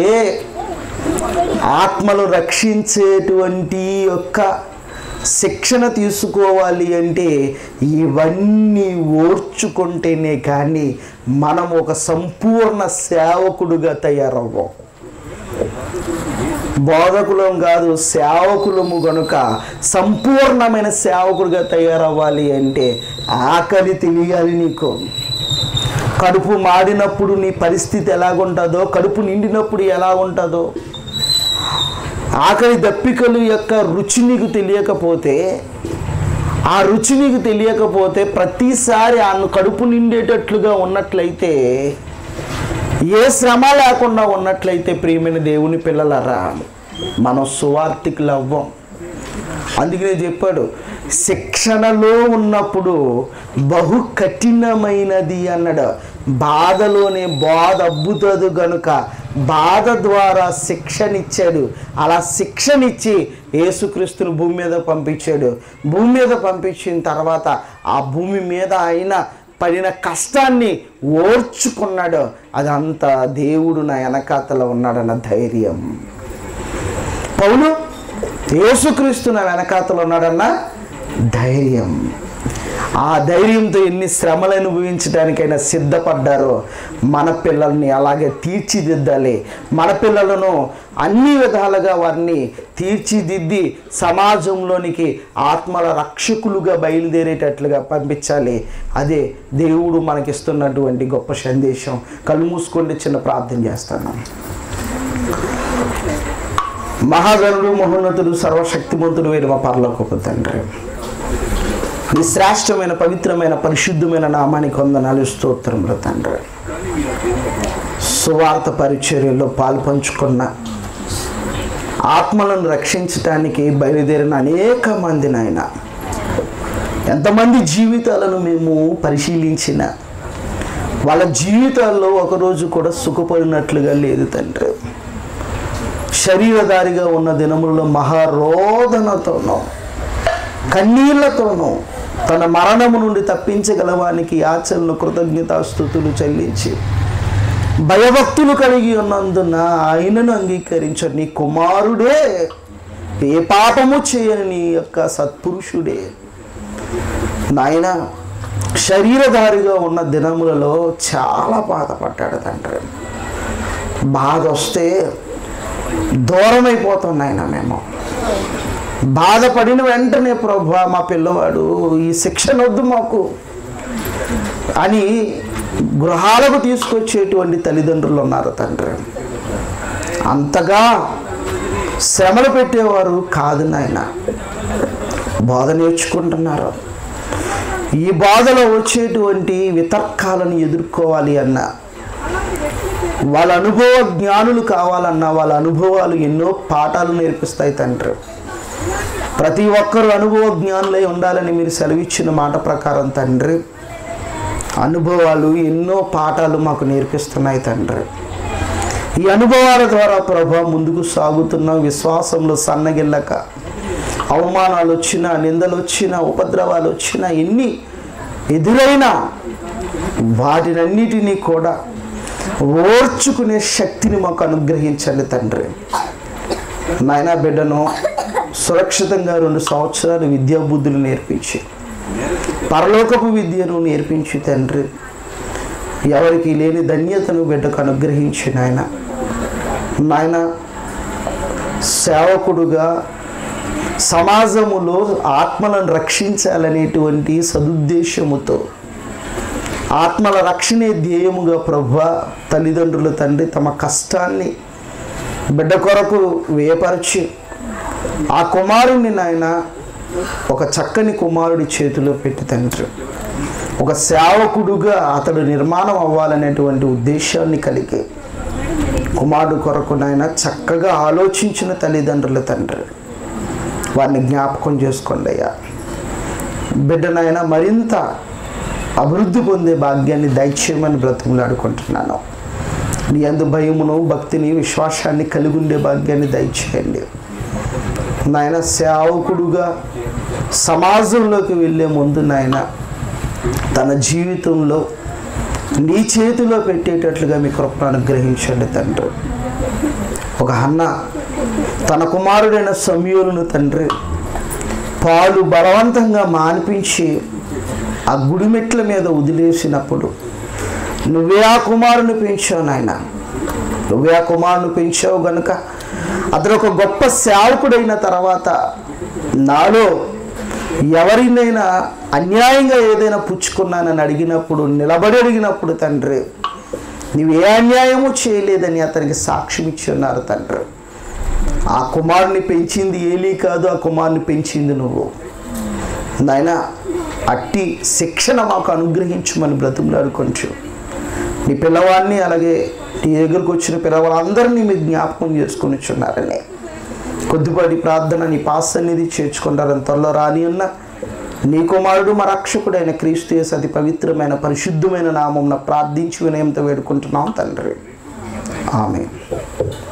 ఆత్మలు రక్షించేటువంటి యొక్క శిక్షణ తీసుకోవాలి అంటే ఇవన్నీ ఓర్చుకుంటేనే కానీ మనం ఒక సంపూర్ణ సేవకుడుగా తయారవ్వం. బోధకులం కాదు, సేవకులము గనుక సంపూర్ణమైన సేవకుడిగా తయారవ్వాలి అంటే ఆకలి తెలియాలి నీకు. కడుపు మాడినప్పుడు నీ పరిస్థితి ఎలాగుంటుందో, కడుపు నిండినప్పుడు ఎలా ఉంటుందో, ఆకలి దప్పికలు యొక్క రుచి నీకు తెలియకపోతే ఆ రుచి నీకు తెలియకపోతే ప్రతిసారి ఆ కడుపు నిండేటట్లుగా ఉన్నట్లయితే, ఏ శ్రమ లేకుండా ఉన్నట్లయితే ప్రియమైన దేవుని పిల్లలరా మనం సువార్తికులు అవ్వం. అందుకనే చెప్పాడు శిక్షణలో ఉన్నప్పుడు బహు కఠినమైనది అన్నాడు. బాధలోనే బాధ అబ్బుతుంది గనుక బాధ ద్వారా శిక్షనిచ్చాడు. అలా శిక్షనిచ్చి యేసుక్రీస్తుని భూమి మీద పంపించాడు. భూమి మీద పంపించిన తర్వాత ఆ భూమి మీద ఆయన పడిన కష్టాన్ని ఓర్చుకున్నాడు. అదంతా దేవుడు నా వెనకాతల ఉన్నాడన్న ధైర్యం. పౌలు యేసుక్రీస్తు నా వెనకాతల ఉన్నాడన్న ధైర్యం. ఆ ధైర్యంతో ఎన్ని శ్రమలు అనుభవించడానికైనా సిద్ధపడ్డారో మన పిల్లల్ని అలాగే తీర్చిదిద్దాలి. మన పిల్లలను అన్ని విధాలుగా వారిని తీర్చిదిద్ది సమాజంలోనికి ఆత్మల రక్షకులుగా బయలుదేరేటట్లుగా పంపించాలి. అదే దేవుడు మనకిస్తున్నటువంటి గొప్ప సందేశం. కళ్ళు మూసుకొని చిన్న ప్రార్థన చేస్తాను. మహాగణుడు, మహోన్నతుడు, సర్వశక్తిమంతుడు అయిన మా పరలోకపు తండ్రి, నీ శ్రేష్టమైన పవిత్రమైన పరిశుద్ధమైన నామానికి వందనాలు, స్తోత్రములు తండ్రి. సువార్త పరిచర్యలో పాలు పంచుకున్న ఆత్మలను రక్షించడానికి బయలుదేరిన అనేక మంది నాయన, ఎంతమంది జీవితాలను మేము పరిశీలించిన వాళ్ళ జీవితాల్లో ఒకరోజు కూడా సుఖపడినట్లుగా లేదు తండ్రి. శరీరధారిగా ఉన్న దినములలో మహారోదనతోనూ కన్నీళ్లతోనూ తన మరణము నుండి తప్పించగలవానికి యాచనలు కృతజ్ఞతాస్తుతులు చెల్లించి భయభక్తులు కలిగి ఉన్నందున ఆయనను అంగీకరించాడు. నీ కుమారుడే, ఏ పాపము చేయని నీ యొక్క సత్పురుషుడే. నాయన శరీరధారిగా ఉన్న దినములలో చాలా బాధపడ్డాడు తండ్రి. బాధ వస్తే దూరం అయిపోతున్నాయన మేము. బాధపడిన వెంటనే ప్రభువా మా పిల్లవాడు ఈ శిక్షణ వద్దు మాకు అని గృహాలకు తీసుకొచ్చేటువంటి తల్లిదండ్రులు ఉన్నారు తండ్రి. అంతగా శ్రమలు పెట్టేవారు కాదు నాయన. బోధ నేర్చుకుంటున్నారు. ఈ బాధలో వచ్చేటువంటి వితర్కాలను ఎదుర్కోవాలి అన్నా, వాళ్ళ అనుభవ జ్ఞానులు కావాలన్నా వాళ్ళ అనుభవాలు ఎన్నో పాఠాలు నేర్పిస్తాయి తండ్రి. ప్రతి ఒక్కరూ అనుభవ జ్ఞానులై ఉండాలని మీరు సెలవిచ్చిన మాట ప్రకారం తండ్రి, అనుభవాలు ఎన్నో పాఠాలు మాకు నేర్పిస్తున్నాయి తండ్రి. ఈ అనుభవాల ద్వారా ప్రభు ముందుకు సాగుతున్న విశ్వాసంలో సన్నగిల్లక, అవమానాలు వచ్చినా, నిందలు వచ్చినా, ఉపద్రవాలు వచ్చినా, ఎన్ని ఎదురైనా వాటినన్నిటినీ కూడా ఓర్చుకునే శక్తిని మాకు అనుగ్రహించండి తండ్రి. నాయనా బిడ్డను సురక్షితంగా రెండు సంవత్సరాలు విద్యా బుద్ధులు నేర్పించి, పరలోకపు విద్యను నేర్పించి తండ్రి, ఎవరికి లేని ధన్యతను బిడ్డకు అనుగ్రహించి నాయన. నాయన సేవకుడుగా సమాజములో ఆత్మలను రక్షించాలనేటువంటి సదుద్దేశముతో, ఆత్మల రక్షణే ధ్యేయముగా ప్రభువా తల్లిదండ్రులు తండ్రి తమ కష్టాన్ని బిడ్డ కొరకు వేపరిచి ఆ కుమారుణ్ణి నాయన ఒక చక్కని కుమారుడి చేతిలో పెట్టి తండ్రి, ఒక సేవకుడుగా అతడు నిర్మాణం అవ్వాలనేటువంటి ఉద్దేశాన్ని కలిగి కుమారుడు కొరకు నాయన చక్కగా ఆలోచించిన తల్లిదండ్రుల తండ్రి, వారిని జ్ఞాపకం చేసుకోండి అయ్యా. బిడ్డనైనా మరింత అభివృద్ధి పొందే భాగ్యాన్ని దయచేయమని బ్రతిమలాడుకుంటున్నాను. నీ యందు భయమును, భక్తిని, విశ్వాసాన్ని కలిగి ఉండే భాగ్యాన్ని దయచేయండి నాయన. సేవకుడుగా సమాజంలోకి వెళ్ళే ముందు నాయన తన జీవితంలో నీ చేతిలో పెట్టేటట్లుగా మీ కృపను అనుగ్రహించండి తండ్రి. ఒక హన్న తన కుమారుడైన సమూయేలును తండ్రి పాలు బలవంతంగా మాన్పించి ఆ గుడిమెట్ల మీద వదిలేసినప్పుడు నువ్వే ఆ కుమారుని పెంచావు నాయన. నువ్వే ఆ కుమారుని పెంచావు గనుక అతను ఒక గొప్ప సేవకుడైన తర్వాత నాలో ఎవరినైనా అన్యాయంగా ఏదైనా పుచ్చుకున్నానని అడిగినప్పుడు, నిలబడి అడిగినప్పుడు తండ్రి నువ్వు ఏ అన్యాయము చేయలేదని అతనికి సాక్ష్యం ఇచ్చి ఉన్నారు తండ్రి. ఆ కుమారుని పెంచింది ఏలీ కాదు, ఆ కుమారుని పెంచింది నువ్వు నాయన. అట్టి శిక్షణ మాకు అనుగ్రహించమని బ్రతిమలాడుకొంచు. నీ పిల్లవాడిని అలాగే నీ దగ్గరకు వచ్చిన పిల్లవాళ్ళందరినీ మీరు జ్ఞాపకం చేసుకొని చున్నారని కొద్దిపాటి ప్రార్థన నీ పాసన్నిధి చేర్చుకుంటారని త్వరలో రాని ఉన్న నీ కుమారుడు మా రక్షకుడైన క్రీస్తు యేసు అతి పవిత్రమైన పరిశుద్ధమైన నామమున ప్రార్థించి వినయంతో వేడుకుంటున్నాం తండ్రి. ఆమేన్.